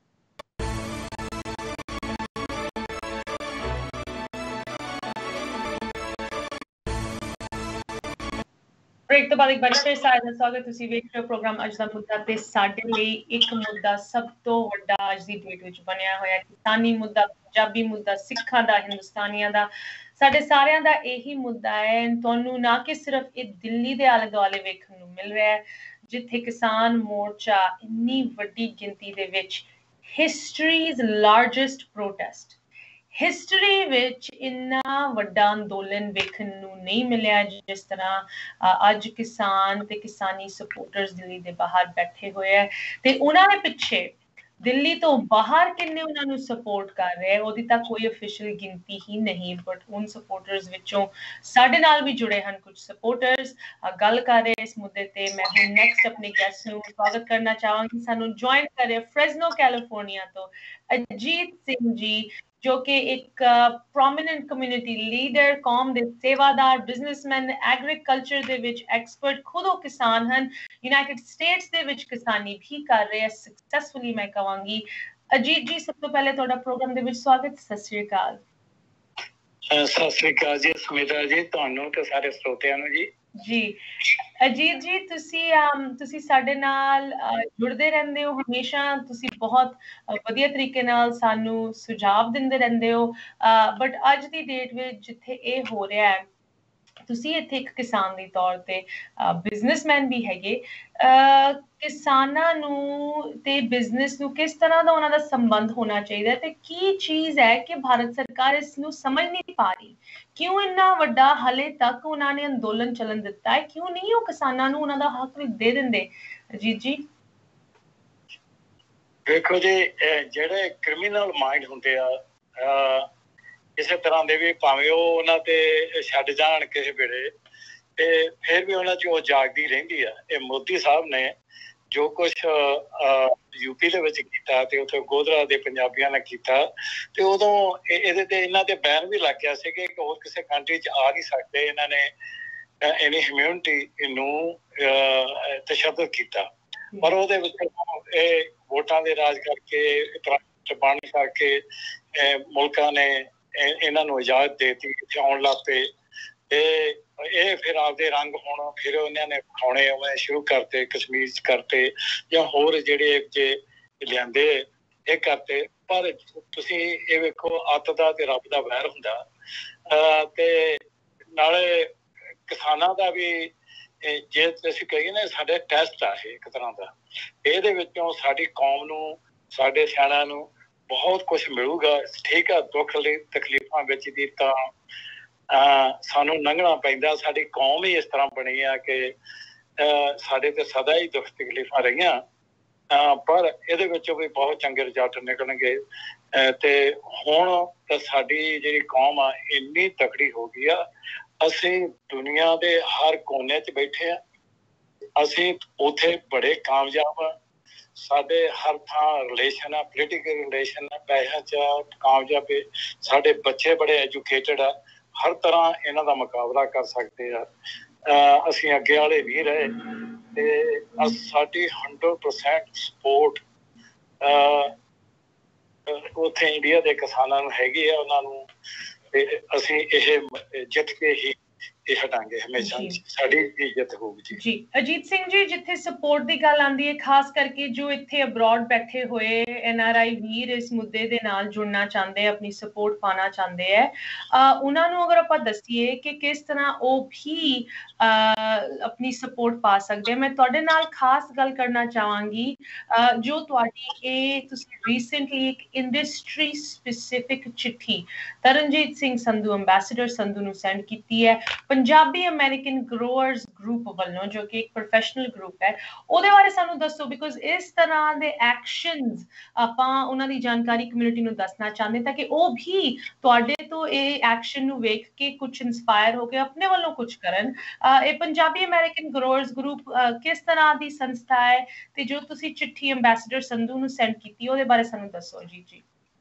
ਬ੍ਰੇਕ ਤੋਂ ਬਾਅਦ ਇੱਕ ਵਾਰੀ ਫਿਰ ਸਾਰਿਆਂ ਦਾ ਸਵਾਗਤ। ਤੁਸੀਂ ਵੇਖ ਰਹੇ ਹੋ ਪ੍ਰੋਗਰਾਮ ਅੱਜ ਦਾ ਮੁੱਦਾ ਤੇ ਸਾਡੇ ਲਈ ਇੱਕ ਮੁੱਦਾ ਸਭ ਤੋਂ ਵੱਡਾ ਅੱਜ ਦੀ ਡੇਟ ਵਿੱਚ ਬਣਿਆ ਹੋਇਆ, ਕਿਸਾਨੀ ਮੁੱਦਾ, ਪੰਜਾਬੀ ਮੁੱਦਾ, ਸਿੱਖਾਂ ਦਾ, ਹਿੰਦੁਸਤਾਨੀਆਂ ਦਾ, ਸਾਡੇ ਸਾਰਿਆਂ ਦਾ ਇਹੀ ਮੁੱਦਾ ਹੈ। ਤੁਹਾਨੂੰ ਨਾ ਕਿ ਸਿਰਫ ਇਹ ਦਿੱਲੀ ਦੇ ਆਲੇ ਦੁਆਲੇ ਵੇਖਣ ਨੂੰ ਮਿਲ ਰਿਹਾ ਹੈ, ਜਿੱਥੇ ਕਿਸਾਨ ਮੋਰਚਾ ਇੰਨੀ ਵੱਡੀ ਗਿਣਤੀ ਦੇ ਵਿੱਚ, ਹਿਸਟਰੀਜ਼ ਲਾਰਜੈਸਟ ਪ੍ਰੋਟੈਸਟ, ਹਿਸਟਰੀ ਵਿੱਚ ਇੰਨਾ ਵੱਡਾ ਅੰਦੋਲਨ ਵੇਖਣ ਨੂੰ ਨਹੀਂ ਮਿਲਿਆ ਜਿਸ ਤਰ੍ਹਾਂ ਅੱਜ ਕਿਸਾਨ ਤੇ ਕਿਸਾਨੀ ਸਪੋਰਟਰਸ ਦਿੱਲੀ ਦੇ ਬਾਹਰ ਬੈਠੇ ਹੋਏ ਹੈ ਤੇ ਉਹਨਾਂ ਦੇ ਪਿੱਛੇ ਦਿੱਲੀ ਤੋਂ ਬਾਹਰ ਕਿੰਨੇ ਉਹਨਾਂ ਨੂੰ ਸਪੋਰਟ ਕਰ ਰਹੇ, ਉਹਦੀ ਤਾਂ ਕੋਈ ਅਫੀਸ਼ੀਅਲ ਗਿਣਤੀ ਹੀ ਨਹੀਂ, ਬਟ ਉਨ ਸਪੋਰਟਰਸ ਵਿੱਚੋਂ ਸਾਡੇ ਨਾਲ ਵੀ ਜੁੜੇ ਹਨ ਕੁਝ ਸਪੋਰਟਰਸ, ਗੱਲ ਕਰ ਰਹੇ ਇਸ ਮੁੱਦੇ ਤੇ। ਮੈਂ ਹੁਣ ਨੈਕਸਟ ਆਪਣੇ ਗੈਸਟ ਨੂੰ ਸਵਾਗਤ ਕਰਨਾ ਚਾਹਾਂਗੀ। ਸਾਨੂੰ ਜੁਆਇਨ ਕਰ ਰਹੇ ਫ੍ਰੈਸਨੋ ਕੈਲੀਫੋਰਨੀਆ ਤੋਂ ਅਜੀਤ ਸਿੰਘ ਜੀ, ਜੋ ਕਿ ਇੱਕ ਪ੍ਰੋਮੀਨੈਂਟ ਕਮਿਊਨਿਟੀ ਲੀਡਰ, ਕੌਮ ਦੇ ਸੇਵਾਦਾਰ, ਬਿਜ਼ਨਸਮੈਨ, ਐਗਰੀਕਲਚਰ ਦੇ ਵਿੱਚ ਐਕਸਪਰਟ, ਖੁਦ ਉਹ ਕਿਸਾਨ ਹਨ, ਯੂਨਾਈਟਿਡ ਸਟੇਟਸ ਦੇ ਵਿੱਚ ਕਿਸਾਨੀ ਵੀ ਕਰ ਰਹੇ ਸਕਸੈਸਫੁਲੀ ਮੈਂ ਕਹਾਂਗੀ। ਅਜੀਤ ਜੀ, ਸਭ ਤੋਂ ਪਹਿਲੇ ਤੁਹਾਡਾ ਪ੍ਰੋਗਰਾਮ ਦੇ ਵਿੱਚ ਸਵਾਗਤ। ਸਤਿ ਸ਼੍ਰੀ ਅਕਾਲ। ਸਤਿ ਸ਼੍ਰੀ ਅਕਾਲ ਜੀ ਸੁਮਿਤਾ ਜੀ, ਤੁਹਾਨੂੰ ਤੇ ਸਾਰੇ ਸਰੋਤਿਆਂ ਨੂੰ ਜੀ। ਜੀ ਅਜੀਤ ਜੀ, ਤੁਸੀਂ ਸਾਡੇ ਨਾਲ ਜੁੜਦੇ ਰਹਿੰਦੇ ਹੋ ਹਮੇਸ਼ਾ, ਤੁਸੀਂ ਬਹੁਤ ਵਧੀਆ ਤਰੀਕੇ ਨਾਲ ਸਾਨੂੰ ਸੁਝਾਅ ਦਿੰਦੇ ਰਹਿੰਦੇ ਹੋ, ਬਟ ਅੱਜ ਦੀ ਡੇਟ ਵਿੱਚ ਜਿੱਥੇ ਇਹ ਹੋ ਰਿਹਾ ਹੈ, ਤੁਸੀਂ ਇੱਥੇ ਇੱਕ ਕਿਸਾਨ ਦੇ ਤੌਰ ਤੇ ਬਿਜ਼ਨਸਮੈਨ ਵੀ ਹੈਗੇ, ਕਿਸਾਨਾਂ ਨੂੰ ਤੇ ਬਿਜ਼ਨਸ ਨੂੰ ਕਿਸ ਤਰ੍ਹਾਂ ਦਾ ਉਹਨਾਂ ਦਾ ਸੰਬੰਧ ਹੋਣਾ ਚਾਹੀਦਾ ਤੇ ਕੀ ਚੀਜ਼ ਹੈ ਕਿ ਭਾਰਤ ਸਰਕਾਰ ਇਸ ਨੂੰ ਸਮਝ ਨਹੀਂ ਪਾ ਰਹੀ, ਕਿਉਂ ਇੰਨਾ ਵੱਡਾ ਹਲੇ ਤੱਕ ਉਹਨਾਂ ਨੇ ਅੰਦੋਲਨ ਚੱਲਣ ਦਿੱਤਾ ਹੈ, ਕਿਉਂ ਨਹੀਂ ਉਹ ਕਿਸਾਨਾਂ ਨੂੰ ਉਹਨਾਂ ਦਾ ਹੱਕ ਦੇ ਦਿੰਦੇ? ਅਜੀਤ ਜੀ, ਵੇਖੋ ਜੀ, ਜਿਹੜੇ ਕ੍ਰਿਮੀਨਲ ਮਾਈਂਡ ਹੁੰਦੇ ਆ ਕਿਸੇ ਤਰ੍ਹਾਂ ਦੇ ਵੀ, ਭਾਵੇਂ ਉਹ ਉਹਨਾਂ ਤੇ ਛੱਡ ਜਾਣ ਕਿਸੇ ਵੇਲੇ, ਤੇ ਫਿਰ ਵੀ ਉਹਨਾਂ 'ਚ ਉਹ ਜਾਗਦੀ ਰਹਿੰਦੀ ਆ। ਇਹ ਮੋਦੀ ਸਾਹਿਬ ਨੇ ਜੋ ਕੁਛ ਯੂਪੀ ਦੇ ਵਿੱਚ ਕੀਤਾ ਤੇ ਉੱਥੇ ਗੋਧਰਾ ਦੇ ਪੰਜਾਬੀਆਂ ਨੇ ਕੀਤਾ, ਤੇ ਉਦੋਂ ਇਹਦੇ ਤੇ ਇਹਨਾਂ ਤੇ ਬੈਨ ਵੀ ਲੱਗ ਗਿਆ ਸੀ ਕਿ ਹੋਰ ਕਿਸੇ ਕੰਟਰੀ 'ਚ ਆ ਨਹੀਂ ਸਕਦੇ, ਇਹਨਾਂ ਨੇ ਇਨੀ ਹਿਊਮੈਨਿਟੀ ਨੂੰ ਤਸ਼ੱਦਦ ਕੀਤਾ। ਪਰ ਉਹਦੇ ਵਿੱਚ ਇਹ ਵੋਟਾਂ ਦੇ ਰਾਜ ਕਰਕੇ ਬਣ ਕਰਕੇ ਮੁਲਕਾਂ ਨੇ ਇਹਨਾਂ ਨੂੰ ਇਜਾਜ਼ਤ ਦੇ ਦਿੱਤੀ, ਇੱਥੇ ਆਉਣ ਲੱਗ ਪਏ ਤੇ ਇਹ ਫਿਰ ਆਪਦੇ ਰੰਗ ਹੁਣ ਫਿਰ ਉਹਨਾਂ ਨੇ ਖਾਣੇ ਉਵੇਂ ਸ਼ੁਰੂ ਕਰਤੇ, ਕਸ਼ਮੀਰ 'ਚ ਕਰਤੇ ਜਾਂ ਹੋਰ ਜਿਹੜੇ ਜੇ ਲਿਆਂਦੇ ਇਹ ਕਰਤੇ। ਪਰ ਤੁਸੀਂ ਇਹ ਵੇਖੋ ਅੱਤ ਦਾ ਤੇ ਰੱਬ ਦਾ ਵੈਰ ਹੁੰਦਾ ਤੇ ਨਾਲੇ ਕਿਸਾਨਾਂ ਦਾ ਵੀ ਜੇ ਅਸੀਂ ਕਹੀਏ ਨਾ ਸਾਡੇ ਟੈਸਟ ਆ ਇਹ ਇੱਕ ਤਰ੍ਹਾਂ ਦਾ, ਇਹਦੇ ਵਿੱਚੋਂ ਸਾਡੀ ਕੌਮ ਨੂੰ ਸਾਡੇ ਸਿਆਣਿਆਂ ਨੂੰ ਬਹੁਤ ਕੁਛ ਮਿਲੂਗਾ। ਠੀਕ ਆ, ਦੁੱਖ ਤਕਲੀਫਾਂ ਵਿੱਚ ਦੀ ਤਾਂ ਸਾਨੂੰ ਲੰਘਣਾ ਪੈਂਦਾ। ਸਾਡੀ ਕੌਮ ਹੀ ਇਸ ਤਰ੍ਹਾਂ ਬਣੀ ਆ ਕਿ ਸਾਡੇ ਤੇ ਸਦਾ ਹੀ ਦੁੱਖ ਤਕਲੀਫਾਂ ਰਹੀਆਂ, ਪਰ ਇਹਦੇ ਵਿੱਚੋਂ ਵੀ ਬਹੁਤ ਚੰਗੇ ਰਿਜ਼ਲਟ ਨਿਕਲਣਗੇ। ਤੇ ਹੁਣ ਤਾਂ ਸਾਡੀ ਜਿਹੜੀ ਕੌਮ ਆ ਇੰਨੀ ਤਕੜੀ ਹੋ ਗਈ ਆ, ਅਸੀਂ ਦੁਨੀਆ ਦੇ ਹਰ ਕੋਨੇ 'ਚ ਬੈਠੇ ਆ, ਅਸੀਂ ਉੱਥੇ ਬੜੇ ਕਾਮਯਾਬ ਆ। ਸਾਡੇ ਹਰ ਥਾਂ ਰਿਲੇਸ਼ਨ ਆ, ਪੋਲੀਟੀਕਲ ਰਿਲੇਸ਼ਨ ਆ, ਪੈਸਿਆਂ 'ਚ ਕਾਮਯਾਬ ਹੈ। ਸਾਡੇ ਬੱਚੇ ਬੜੇ ਐਜੂਕੇਟਡ ਆ, ਹਰ ਤਰ੍ਹਾਂ ਇਹਨਾਂ ਦਾ ਮੁਕਾਬਲਾ ਕਰ ਸਕਦੇ ਆ। ਅਸੀਂ ਅੱਗੇ ਵਾਲੇ ਨਹੀਂ ਰਹੇ ਤੇ ਸਾਡੀ 100% ਸਪੋਰਟ ਉੱਥੇ ਇੰਡੀਆ ਦੇ ਕਿਸਾਨਾਂ ਨੂੰ ਹੈਗੀ ਆ। ਉਹਨਾਂ ਨੂੰ ਤੇ ਅਸੀਂ ਇਹ ਜਿੱਤ ਕੇ ਹੀ ਇਹ ਹਟਾਂਗੇ, ਹਮੇਸ਼ਾ ਸਾਡੀ ਜਿੱਤ ਹੋਊਗੀ। ਜੀ ਅਜੀਤ ਸਿੰਘ ਜੀ, ਜਿੱਥੇ ਸਪੋਰਟ ਦੀ ਗੱਲ ਆਉਂਦੀ ਹੈ, ਖਾਸ ਕਰਕੇ ਜੋ ਇੱਥੇ ਅਬਰੋਡ ਬੈਠੇ ਹੋਏ NRI ਵੀਰ ਇਸ ਮੁੱਦੇ ਦੇ ਨਾਲ ਜੁੜਨਾ ਚਾਹੁੰਦੇ, ਆਪਣੀ ਸਪੋਰਟ ਪਾਣਾ ਚਾਹੁੰਦੇ ਹੈ, ਉਹਨਾਂ ਨੂੰ ਅਗਰ ਆਪਾਂ ਦੱਸੀਏ ਕਿ ਕਿਸ ਤਰ੍ਹਾਂ ਉਹ ਵੀ ਆਪਣੀ ਸਪੋਰਟ ਪਾ ਸਕਦੇ। ਮੈਂ ਤੁਹਾਡੇ ਨਾਲ ਖਾਸ ਗੱਲ ਕਰਨਾ ਚਾਹਾਂਗੀ, ਜੋ ਤੁਹਾਡੀ ਇਹ ਤੁਸੀਂ ਰੀਸੈਂਟਲੀ ਇੱਕ ਇੰਡਸਟਰੀ ਸਪੈਸਿਫਿਕ ਚਿੱਠੀ ਤਰਨਜੀਤ ਸਿੰਘ ਸੰਧੂ, ਅੰਬੈਸਡਰ ਸੰਧੂ ਨੂੰ ਸੈਂਡ ਕੀਤੀ ਹੈ ਪੰਜਾਬੀ ਅਮਰੀਕਨ ਗਰੋਅਰਸ ਗਰੁੱਪ ਵੱਲੋਂ, ਜੋ ਕਿ ਇੱਕ ਪ੍ਰੋਫੈਸ਼ਨਲ ਗਰੁੱਪ ਹੈ। ਉਹਦੇ ਬਾਰੇ ਸਾਨੂੰ ਦੱਸੋ, ਬਿਕੋਜ਼ ਇਸ ਤਰ੍ਹਾਂ ਦੇ ਐਕਸ਼ਨਸ ਆਪਾਂ ਉਹਨਾਂ ਦੀ ਜਾਣਕਾਰੀ ਕਮਿਊਨਿਟੀ ਨੂੰ ਦੱਸਣਾ ਚਾਹੁੰਦੇ ਤਾਂ ਕਿ ਉਹ ਵੀ ਤੁਹਾਡੇ ਤੋਂ ਇਹ ਐਕਸ਼ਨ ਨੂੰ ਵੇਖ ਕੇ ਕੁਝ ਇਨਸਪਾਇਰ ਹੋ ਕੇ ਆਪਣੇ ਵੱਲੋਂ ਕੁਝ ਕਰਨ। ਇਹ ਪੰਜਾਬੀ ਅਮਰੀਕਨ ਗਰੋਅਰਸ ਗਰੁੱਪ ਕਿਸ ਤਰ੍ਹਾਂ ਦੀ ਸੰਸਥਾ ਹੈ ਤੇ ਜੋ ਤੁਸੀਂ ਚਿੱਠੀ ਅੰਬੈਸਡਰ ਸੰਧੂ ਨੂੰ ਸੈਂਡ ਕੀਤੀ ਉਹਦੇ ਬਾਰੇ ਸਾਨੂੰ ਦੱਸੋ। ਜੀ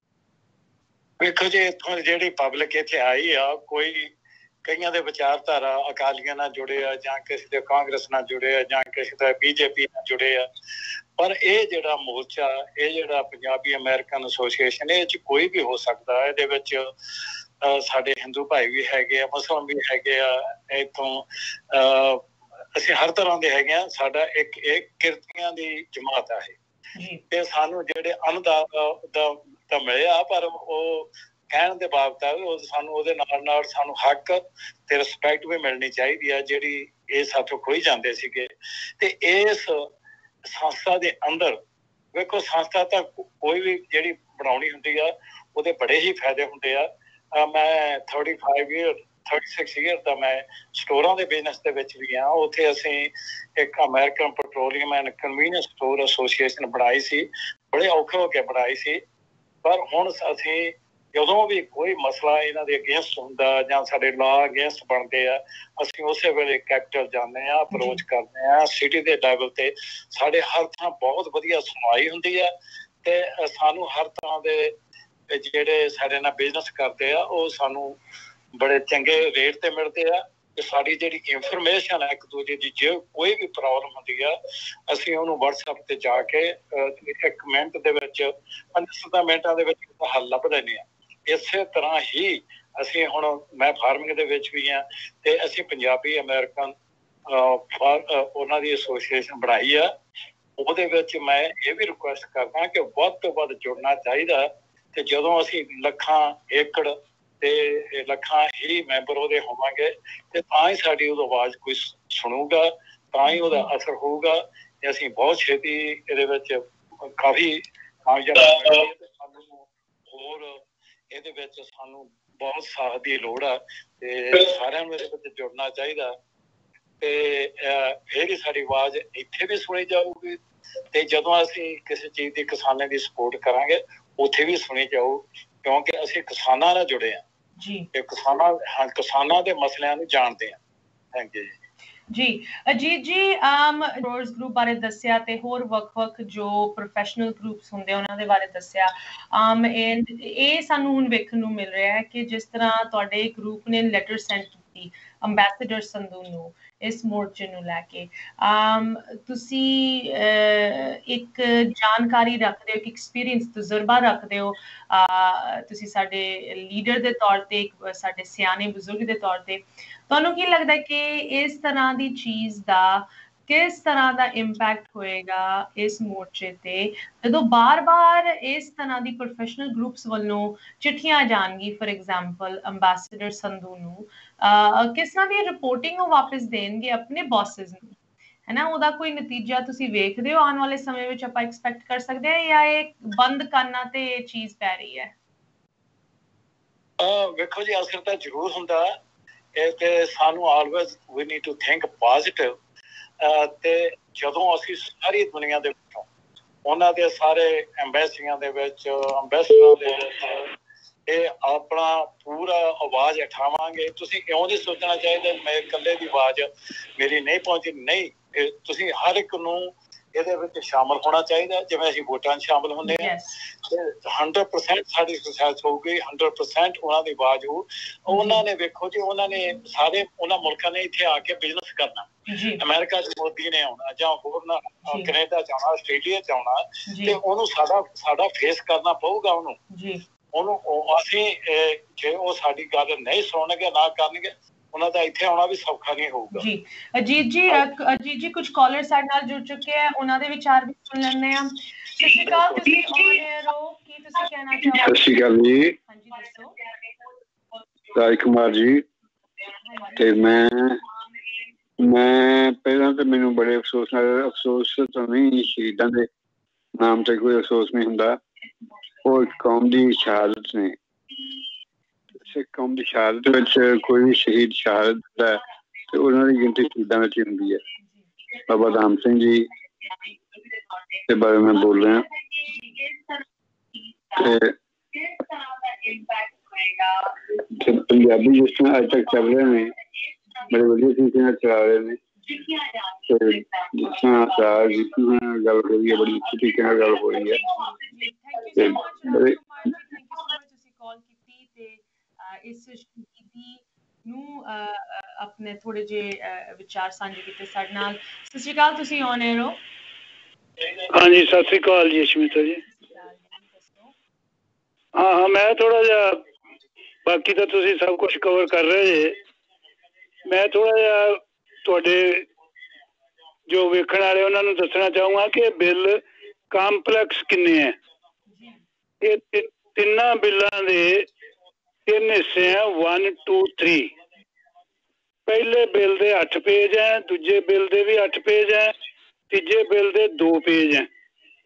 ਵੇਖੋ ਜੀ, ਇੱਥੋਂ ਜਿਹੜੀ ਪਬਲਿਕ ਇੱਥੇ ਆਈ ਆ, ਕੋਈ ਕਈਆਂ ਦੇ ਵਿਚਾਰਧਾਰਾ ਅਕਾਲੀਆਂ ਨਾਲ ਜੁੜੇ ਆ, ਜਾਂ ਕਿਸੇ ਦੇ ਕਾਂਗਰਸ ਨਾਲ ਜੁੜੇ ਆ, ਜਾਂ ਕਿਸੇ ਦਾ BJP ਨਾਲ ਜੁੜੇ ਆ। ਪਰ ਇਹ ਜਿਹੜਾ ਮੋਰਚਾ, ਇਹ ਜਿਹੜਾ ਪੰਜਾਬੀ ਅਮਰੀਕਨ ਐਸੋਸੀਏਸ਼ਨ, ਇਹ 'ਚ ਕੋਈ ਵੀ ਹੋ ਸਕਦਾ। ਇਹਦੇ ਵਿੱਚ ਸਾਡੇ ਹਿੰਦੂ ਭਾਈ ਵੀ ਹੈਗੇ ਆ, ਮੁਸਲਿਮ ਵੀ ਹੈਗੇ ਆ, ਇੱਥੋਂ ਅਸੀਂ ਹਰ ਤਰ੍ਹਾਂ ਦੇ ਹੈਗੇ ਆ। ਸਾਡਾ ਇੱਕ ਕਿਰਤੀਆਂ ਦੀ ਜਮਾਤ ਆ ਇਹ, ਤੇ ਸਾਨੂੰ ਜਿਹੜੇ ਤਾਂ ਮਿਲਿਆ, ਪਰ ਉਹ ਕਹਿਣ ਦੇ ਬਾਵਜੂਦ ਸਾਨੂੰ ਉਹਦੇ ਨਾਲ ਸਾਨੂੰ ਹੱਕ ਤੇ ਰਿਸਪੈਕਟ ਵੀ ਮਿਲਣੀ ਚਾਹੀਦੀ ਆ, ਜਿਹੜੀ ਇਹ ਸਾਥੋਂ ਖੋਈ ਜਾਂਦੇ ਸੀਗੇ। ਤੇ ਇਸ ਸੰਸਥਾ ਦੇ ਅੰਦਰ ਵੇਖੋ, ਸੰਸਥਾ ਤਾਂ ਕੋਈ ਵੀ ਜਿਹੜੀ ਬਣਾਉਣੀ ਹੁੰਦੀ ਆ ਉਹਦੇ ਬੜੇ ਹੀ ਫਾਇਦੇ ਹੁੰਦੇ ਆ। ਮੈਂ 36 ਈਅਰ ਦਾ ਮੈਂ ਸਟੋਰਾਂ ਦੇ ਬਿਜ਼ਨਸ ਦੇ ਵਿੱਚ ਵੀ ਆ। ਉੱਥੇ ਅਸੀਂ ਇੱਕ American petroleum and convenience store association ਬਣਾਈ ਸੀ, ਬੜੇ ਔਖੇ ਹੋ ਕੇ ਬਣਾਈ ਸੀ। ਪਰ ਹੁਣ ਅਸੀਂ ਜਦੋਂ ਵੀ ਕੋਈ ਮਸਲਾ ਇਹਨਾਂ ਦੇ ਅਗੇਂਸਟ ਹੁੰਦਾ ਜਾਂ ਸਾਡੇ ਲਾਅ ਅਗੇਂਸਟ ਬਣਦੇ ਆ, ਅਸੀਂ ਉਸੇ ਵੇਲੇ ਕੈਪੀਟਲ ਜਾਂਦੇ ਆ, ਅਪਰੋਚ ਕਰਦੇ ਆ। ਸਿਟੀ ਦੇ ਲੈਵਲ ਤੇ ਸਾਡੇ ਹਰ ਥਾਂ ਬਹੁਤ ਵਧੀਆ ਸੁਣਵਾਈ ਹੁੰਦੀ ਆ ਤੇ ਸਾਨੂੰ ਹਰ ਤਰ੍ਹਾਂ ਦੇ ਜਿਹੜੇ ਸਾਡੇ ਨਾਲ ਬਿਜ਼ਨਸ ਕਰਦੇ ਆ ਉਹ ਸਾਨੂੰ ਬੜੇ ਚੰਗੇ ਰੇਟ ਤੇ ਮਿਲਦੇ ਆ। ਤੇ ਸਾਡੀ ਜਿਹੜੀ ਇਨਫੋਰਮੇਸ਼ਨ ਹੈ ਇੱਕ ਦੂਜੇ ਦੀ, ਜੇ ਕੋਈ ਵੀ ਪ੍ਰੋਬਲਮ ਹੁੰਦੀ ਆ, ਅਸੀਂ ਉਹਨੂੰ WhatsApp ਤੇ ਜਾ ਕੇ 1 ਮਿੰਟ ਦੇ ਵਿੱਚ 5-7 ਮਿੰਟਾਂ ਦੇ ਵਿੱਚ ਹੱਲ ਲੱਭ ਲੈਂਦੇ ਆ। ਇਸੇ ਤਰ੍ਹਾਂ ਹੀ ਅਸੀਂ ਹੁਣ ਮੈਂ ਫਾਰਮਿੰਗ ਦੇ ਵਿੱਚ ਵੀ ਆ, ਤੇ ਅਸੀਂ ਪੰਜਾਬੀ ਅਮਰੀਕਨ ਉਹਨਾਂ ਦੀ ਐਸੋਸੀਏਸ਼ਨ ਬਣਾਈ ਆ। ਉਹਦੇ ਵਿੱਚ ਮੈਂ ਇਹ ਵੀ ਰਿਕੁਐਸਟ ਕਰਦਾ ਕਿ ਵੱਧ ਤੋਂ ਵੱਧ ਜੁੜਨਾ ਚਾਹੀਦਾ। ਤੇ ਜਦੋਂ ਅਸੀਂ ਲੱਖਾਂ ਏਕੜ ਤੇ ਲੱਖਾਂ ਹੀ ਮੈਂਬਰ ਉਹਦੇ ਹੋਵਾਂਗੇ, ਤੇ ਤਾਂ ਹੀ ਸਾਡੀ ਉਹ ਆਵਾਜ਼ ਕੋਈ ਸੁਣੂਗਾ, ਤਾਂ ਹੀ ਉਹਦਾ ਅਸਰ ਹੋਊਗਾ। ਤੇ ਅਸੀਂ ਬਹੁਤ ਛੇਤੀ ਇਹਦੇ ਵਿੱਚ ਕਾਫੀ ਕਾਮਯਾਬ ਸਾਨੂੰ ਹੋਰ ਇਹਦੇ ਵਿੱਚ ਸਾਨੂੰ ਬਹੁਤ ਸਾਥ ਦੀ ਲੋੜ ਆ, ਤੇ ਸਾਰਿਆਂ ਨੂੰ ਇਹਦੇ ਵਿੱਚ ਜੁੜਨਾ ਚਾਹੀਦਾ। ਤੇ ਫਿਰ ਹੀ ਸਾਡੀ ਆਵਾਜ਼ ਇੱਥੇ ਵੀ ਸੁਣੀ ਜਾਊਗੀ, ਤੇ ਜਦੋਂ ਅਸੀਂ ਕਿਸੇ ਚੀਜ਼ ਦੀ ਕਿਸਾਨਾਂ ਦੀ ਸਪੋਰਟ ਕਰਾਂਗੇ ਉੱਥੇ ਵੀ ਸੁਣੀ ਜਾਊ, ਕਿਉਂਕਿ ਅਸੀਂ ਕਿਸਾਨਾਂ ਨਾਲ ਜੁੜੇ ਆ ਤੇ ਕਿਸਾਨਾਂ ਦੇ ਮਸਲਿਆਂ ਨੂੰ ਜਾਣਦੇ ਆ। ਥੈਂਕ ਯੂ ਜੀ ਅਜੀਤ ਜੀ, ਗਰੋਅਰਸ ਗਰੁੱਪ ਬਾਰੇ ਦੱਸਿਆ ਤੇ ਹੋਰ ਵੱਖ-ਵੱਖ ਜੋ ਪ੍ਰੋਫੈਸ਼ਨਲ ਗਰੁੱਪਸ ਹੁੰਦੇ ਉਹਨਾਂ ਦੇ ਬਾਰੇ ਦੱਸਿਆ। ਇਹ ਸਾਨੂੰ ਹੁਣ ਵੇਖਣ ਨੂੰ ਮਿਲ ਰਿਹਾ ਹੈ ਕਿ ਜਿਸ ਤਰ੍ਹਾਂ ਤੁਹਾਡੇ ਗਰੁੱਪ ਨੇ ਲੈਟਰ ਸੈਂਡ ਕੀਤੀ ਅੰਬੈਸਡਰ ਸੰਧੂ ਨੂੰ ਇਸ ਮੋਰਚੇ ਨੂੰ ਲੈ ਕੇ। ਤੁਸੀਂ ਇੱਕ ਜਾਣਕਾਰੀ ਰੱਖਦੇ ਹੋ, ਇੱਕ ਐਕਸਪੀਰੀਅੰਸ ਤਜਰਬਾ ਰੱਖਦੇ ਹੋ, ਤੁਸੀਂ ਸਾਡੇ ਲੀਡਰ ਦੇ ਤੌਰ ਤੇ, ਇੱਕ ਸਾਡੇ ਸਿਆਣੇ ਬਜ਼ੁਰਗ ਦੇ ਤੌਰ ਤੇ, ਤੁਹਾਨੂੰ ਕੀ ਲੱਗਦਾ ਕਿ ਇਸ ਤਰ੍ਹਾਂ ਦੀ ਚੀਜ਼ ਦਾ ਕਿਸ ਤਰ੍ਹਾਂ ਦਾ ਇੰਪੈਕਟ ਹੋਏਗਾ ਇਸ ਮੋਰਚੇ ਤੇ ਜਦੋਂ ਬਾਰ-ਬਾਰ ਇਸ ਤਰ੍ਹਾਂ ਦੀ ਪ੍ਰੋਫੈਸ਼ਨਲ ਗਰੁੱਪਸ ਵੱਲੋਂ ਚਿੱਠੀਆਂ ਜਾਣਗੀ, ਫॉर ਐਗਜ਼ਾਮਪਲ ਅੰਬੈਸਡਰ ਸੰਧੂ ਨੂੰ ਕਿਸ ਤਰ੍ਹਾਂ ਦੀ ਰਿਪੋਰਟਿੰਗ ਉਹ ਵਾਪਸ ਦੇਣਗੇ ਆਪਣੇ ਬੌਸਸ ਨੂੰ, ਹੈ ਨਾ? ਉਹਦਾ ਕੋਈ ਨਤੀਜਾ ਤੁਸੀਂ ਵੇਖਦੇ ਹੋ ਆਉਣ ਵਾਲੇ ਸਮੇਂ ਵਿੱਚ ਆਪਾਂ ਐਕਸਪੈਕਟ ਕਰ ਸਕਦੇ ਹਾਂ, ਜਾਂ ਇਹ ਬੰਦ ਕਰਨਾ ਤੇ ਇਹ ਚੀਜ਼ ਪੈ ਰਹੀ ਹੈ? ਵੇਖੋ ਜੀ, ਅਸਰ ਤਾਂ ਜ਼ਰੂਰ ਹੁੰਦਾ ਇਹ ਤੇ ਸਾਨੂੰ always we need to think positive. ਤੇ ਜਦੋਂ ਅਸੀਂ ਸਾਰੀ ਦੁਨੀਆ ਦੇ ਵਿੱਚੋਂ ਉਹਨਾਂ ਦੇ ਸਾਰੇ ਐਮਬੈਸੀਆਂ ਦੇ ਵਿੱਚ, ਅੰਬੈਸਡਰਾਂ ਦੇ ਵਿੱਚ ਇਹ ਆਪਣਾ ਪੂਰਾ ਆਵਾਜ਼ ਉਠਾਵਾਂਗੇ। ਤੁਸੀਂ ਇਉਂ ਨਹੀਂ ਸੋਚਣਾ ਚਾਹੀਦਾ ਮੈਂ ਇਕੱਲੇ ਦੀ ਆਵਾਜ਼ ਮੇਰੀ ਨਹੀਂ ਪਹੁੰਚੀ, ਨਹੀਂ, ਤੁਸੀਂ ਹਰ ਇੱਕ ਨੂੰ ਇਹਦੇ ਵਿੱਚ ਸ਼ਾਮਲ ਹੋਣਾ ਚਾਹੀਦਾ। ਜਿਵੇਂ ਅਸੀਂ ਵੋਟਾਂ 'ਚ ਸ਼ਾਮਲ ਹੁੰਦੇ ਹਾਂ ਤੇ 100% ਸਾਡੀ ਸੁਕਸੈਸ ਹੋਊਗੀ, 100% ਉਹਨਾਂ ਦੀ ਆਵਾਜ਼ ਹੋਊ। ਉਹਨਾਂ ਨੇ ਵੇਖੋ ਜੀ, ਉਹਨਾਂ ਨੇ ਸਾਰੇ ਉਹਨਾਂ ਮੁਲਕਾਂ ਨੇ ਇੱਥੇ ਆ ਕੇ ਬਿਜ਼ਨਸ ਕਰਨਾ। ਅਮਰੀਕਾ 'ਚ ਮੋਦੀ ਨੇ ਆਉਣਾ ਜਾਂ ਹੋਰ ਕੈਨੇਡਾ 'ਚ ਆਉਣਾ, ਆਸਟ੍ਰੇਲੀਆ 'ਚ ਆਉਣਾ, ਤੇ ਉਹਨੂੰ ਸਾਡਾ ਫੇਸ ਕਰਨਾ ਪਊਗਾ ਉਹਨੂੰ ਅਸੀਂ ਜੇ ਉਹ ਸਾਡੀ ਗੱਲ ਨਹੀਂ ਸੁਣਨਗੇ, ਨਾ ਕਰਨਗੇ, ਉਹਨਾਂ ਦਾ ਇੱਥੇ ਆਉਣਾ ਵੀ ਸੌਖਾ ਨਹੀਂ ਹੋਊਗਾ। ਜੀ ਅਜੀਤ ਜੀ ਕੁਝ ਕਾਲਰ ਸਾਡੇ ਨਾਲ ਜੁੜ ਚੁੱਕੇ ਆ, ਉਹਨਾਂ ਦੇ ਵਿਚਾਰ ਵੀ ਸੁਣ ਲੈਂਦੇ ਆ। ਸਤਿ ਸ਼੍ਰੀ ਅਕਾਲ, ਤੁਸੀਂ ਔਨ 에ਅਰ ਹੋ, ਕੀ ਤੁਸੀਂ ਕਹਿਣਾ ਚਾਹੋਗੇ? ਸਤਿ ਸ਼੍ਰੀ ਅਕਾਲ ਜੀ। ਹਾਂਜੀ ਦੱਸੋ। ਰਾਜ ਕੁਮਾਰ ਜੀ। ਤੇ ਮੈਂ ਪਹਿਲਾਂ ਤਾਂ ਮੈਨੂੰ ਬੜੇ ਅਫਸੋਸ ਤਾਂ ਨਹੀਂ, ਸ਼ਹੀਦਾਂ ਦੇ ਨਾਮ ਤੇ ਕੋਈ ਅਫਸੋਸ ਨਹੀਂ ਹੁੰਦਾ। ਉਹ ਇੱਕ ਕੌਮ ਦੀ ਸ਼ਹਾਦਤ ਨੇ। ਸਿੱਖ ਕੌਮ ਦੀ ਸ਼ਹਾਦਤ ਵਿੱਚ ਕੋਈ ਵੀ ਸ਼ਹੀਦ ਸ਼ਹਾਦਤ ਦਾ ਤੇ ਉਹਨਾਂ ਦੀ ਗਿਣਤੀ ਸ਼ਹੀਦਾਂ ਵਿੱਚ ਹੀ ਹੁੰਦੀ ਹੈ। ਬਾਬਾ ਰਾਮ ਸਿੰਘ ਜੀ ਦੇ ਬਾਰੇ ਮੈਂ ਬੋਲ ਰਿਹਾ। ਤੇ ਪੰਜਾਬੀ ਜਿਸ ਤਰ੍ਹਾਂ ਅੱਜ ਤੱਕ ਚੱਲ ਰਹੇ ਨੇ, ਬੜੇ ਵਧੀਆ ਤਰੀਕੇ ਨਾਲ ਚਲਾ ਰਹੇ ਨੇ। ਤੇ ਜਿਸ ਤਰ੍ਹਾਂ ਗੱਲ ਹੋ ਰਹੀ ਹੈ, ਬੜੀ ਅੱਛੀ ਤਰੀਕੇ ਨਾਲ ਗੱਲ ਹੋ ਰਹੀ ਹੈ। ਇਸ ਸ਼ਹੀਦੀ ਨੂੰ ਆਪਣੇ ਥੋੜੇ ਜਿਹੇ ਵਿਚਾਰ ਸਾਂਝੇ ਕੀਤੇ ਸਾਡੇ ਨਾਲ। ਸਤਿ ਸ਼੍ਰੀ ਅਕਾਲ, ਤੁਸੀਂ ਔਨ 에ਅਰ ਹੋ। ਹਾਂਜੀ, ਸਤਿ ਸ਼੍ਰੀ ਅਕਾਲ ਜੀ ਅਸ਼ਮਿਤਾ ਜੀ। ਹਾਂ, ਮੈਂ ਥੋੜਾ ਜਿਹਾ, ਬਾਕੀ ਤਾਂ ਤੁਸੀਂ ਸਭ ਕੁਝ ਕਵਰ ਕਰ ਰਹੇ ਜੇ, ਮੈਂ ਥੋੜਾ ਜਿਹਾ ਤੁਹਾਡੇ ਜੋ ਵੇਖਣ ਵਾਲੇ ਉਹਨਾਂ ਨੂੰ ਦੱਸਣਾ ਚਾਹੂੰਗਾ ਕਿ ਬਿੱਲ ਕੰਪਲੈਕਸ ਕਿੰਨੇ ਹੈ। ਇਹ ਤਿੰਨਾਂ ਬਿੱਲਾਂ ਦੇ 3 ਹਿੱਸੇ ਆ, 1, 2, 3। ਪਹਿਲੇ ਬਿੱਲ ਦੇ 8 ਪੇਜ ਹੈ, ਦੂਜੇ ਬਿੱਲ ਦੇ ਵੀ 8 ਪੇਜ ਹੈ, ਤੀਜੇ ਬਿੱਲ ਦੇ 2 ਪੇਜ ਹੈ।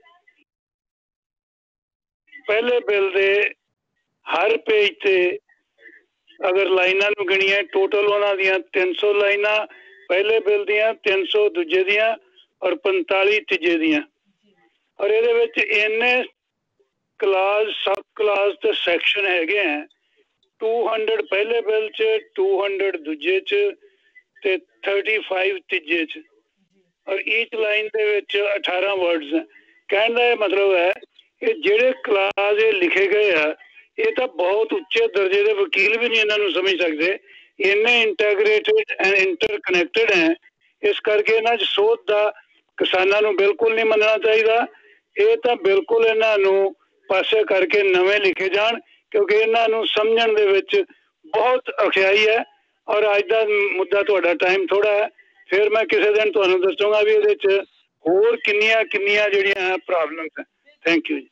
ਪਹਿਲੇ ਬਿੱਲ ਦੇ ਹਰ ਪੇਜ ਤੇ ਅਗਰ ਲਾਈਨਾਂ ਨੂੰ ਗਿਣੀਏ, ਟੋਟਲ ਉਹਨਾਂ ਦੀਆਂ 300 ਲਾਈਨਾਂ ਪਹਿਲੇ ਬਿੱਲ ਦੀਆਂ, 300 ਦੂਜੇ ਦੀਆਂ, ਔਰ 45 ਤੀਜੇ ਦੀਆਂ। ਔਰ ਇਹਦੇ ਵਿੱਚ ਇੰਨੇ ਕਲਾਸ, ਸਬ ਕਲਾਸ ਤੇ ਸੈਕਸ਼ਨ ਹੈਗੇ ਆ। 200 ਪਹਿਲੇ ਬਿੱਲ 'ਚ, 200 ਦੂਜੇ 'ਚ, ਤੇ 35 ਤੀਜੇ 'ਚ। ਔਰ ਈਚ ਲਾਈਨ ਦੇ ਵਿੱਚ 18 ਵਰਡਸ ਹੈ। ਕਹਿਣ ਦਾ ਇਹ ਮਤਲਬ ਹੈ ਕਿ ਜਿਹੜੇ ਕਲਾਸ ਇਹ ਲਿਖੇ ਗਏ ਆ, ਇਹ ਤਾਂ ਬਹੁਤ ਉੱਚੇ ਦਰਜੇ ਦੇ ਵਕੀਲ ਵੀ ਨਹੀਂ ਇਹਨਾਂ ਨੂੰ ਸਮਝ ਸਕਦੇ। ਇੰਨੇ ਇੰਟੈਗਰੇਟਿਡ ਐਂਡ ਇੰਟਰਕਨੈਕਟਡ ਹੈ। ਇਸ ਕਰਕੇ ਇਹਨਾਂ 'ਚ ਸੋਧ ਦਾ ਕਿਸਾਨਾਂ ਨੂੰ ਬਿਲਕੁਲ ਨਹੀਂ ਮੰਨਣਾ ਚਾਹੀਦਾ। ਇਹ ਤਾਂ ਬਿਲਕੁਲ ਇਹਨਾਂ ਨੂੰ ਪਾਸੇ ਕਰਕੇ ਨਵੇਂ ਲਿਖੇ ਜਾਣ, ਕਿਉਂਕਿ ਇਹਨਾਂ ਨੂੰ ਸਮਝਣ ਦੇ ਵਿੱਚ ਬਹੁਤ ਔਖਿਆਈ ਹੈ। ਔਰ ਅੱਜ ਦਾ ਮੁੱਦਾ ਤੁਹਾਡਾ ਟਾਈਮ ਥੋੜਾ ਹੈ, ਫਿਰ ਮੈਂ ਕਿਸੇ ਦਿਨ ਤੁਹਾਨੂੰ ਦੱਸੂਗਾ ਵੀ ਇਹਦੇ 'ਚ ਹੋਰ ਕਿੰਨੀਆਂ ਜਿਹੜੀਆਂ ਪ੍ਰੋਬਲਮਸ ਹੈ। ਥੈਂਕ ਯੂ ਜੀ।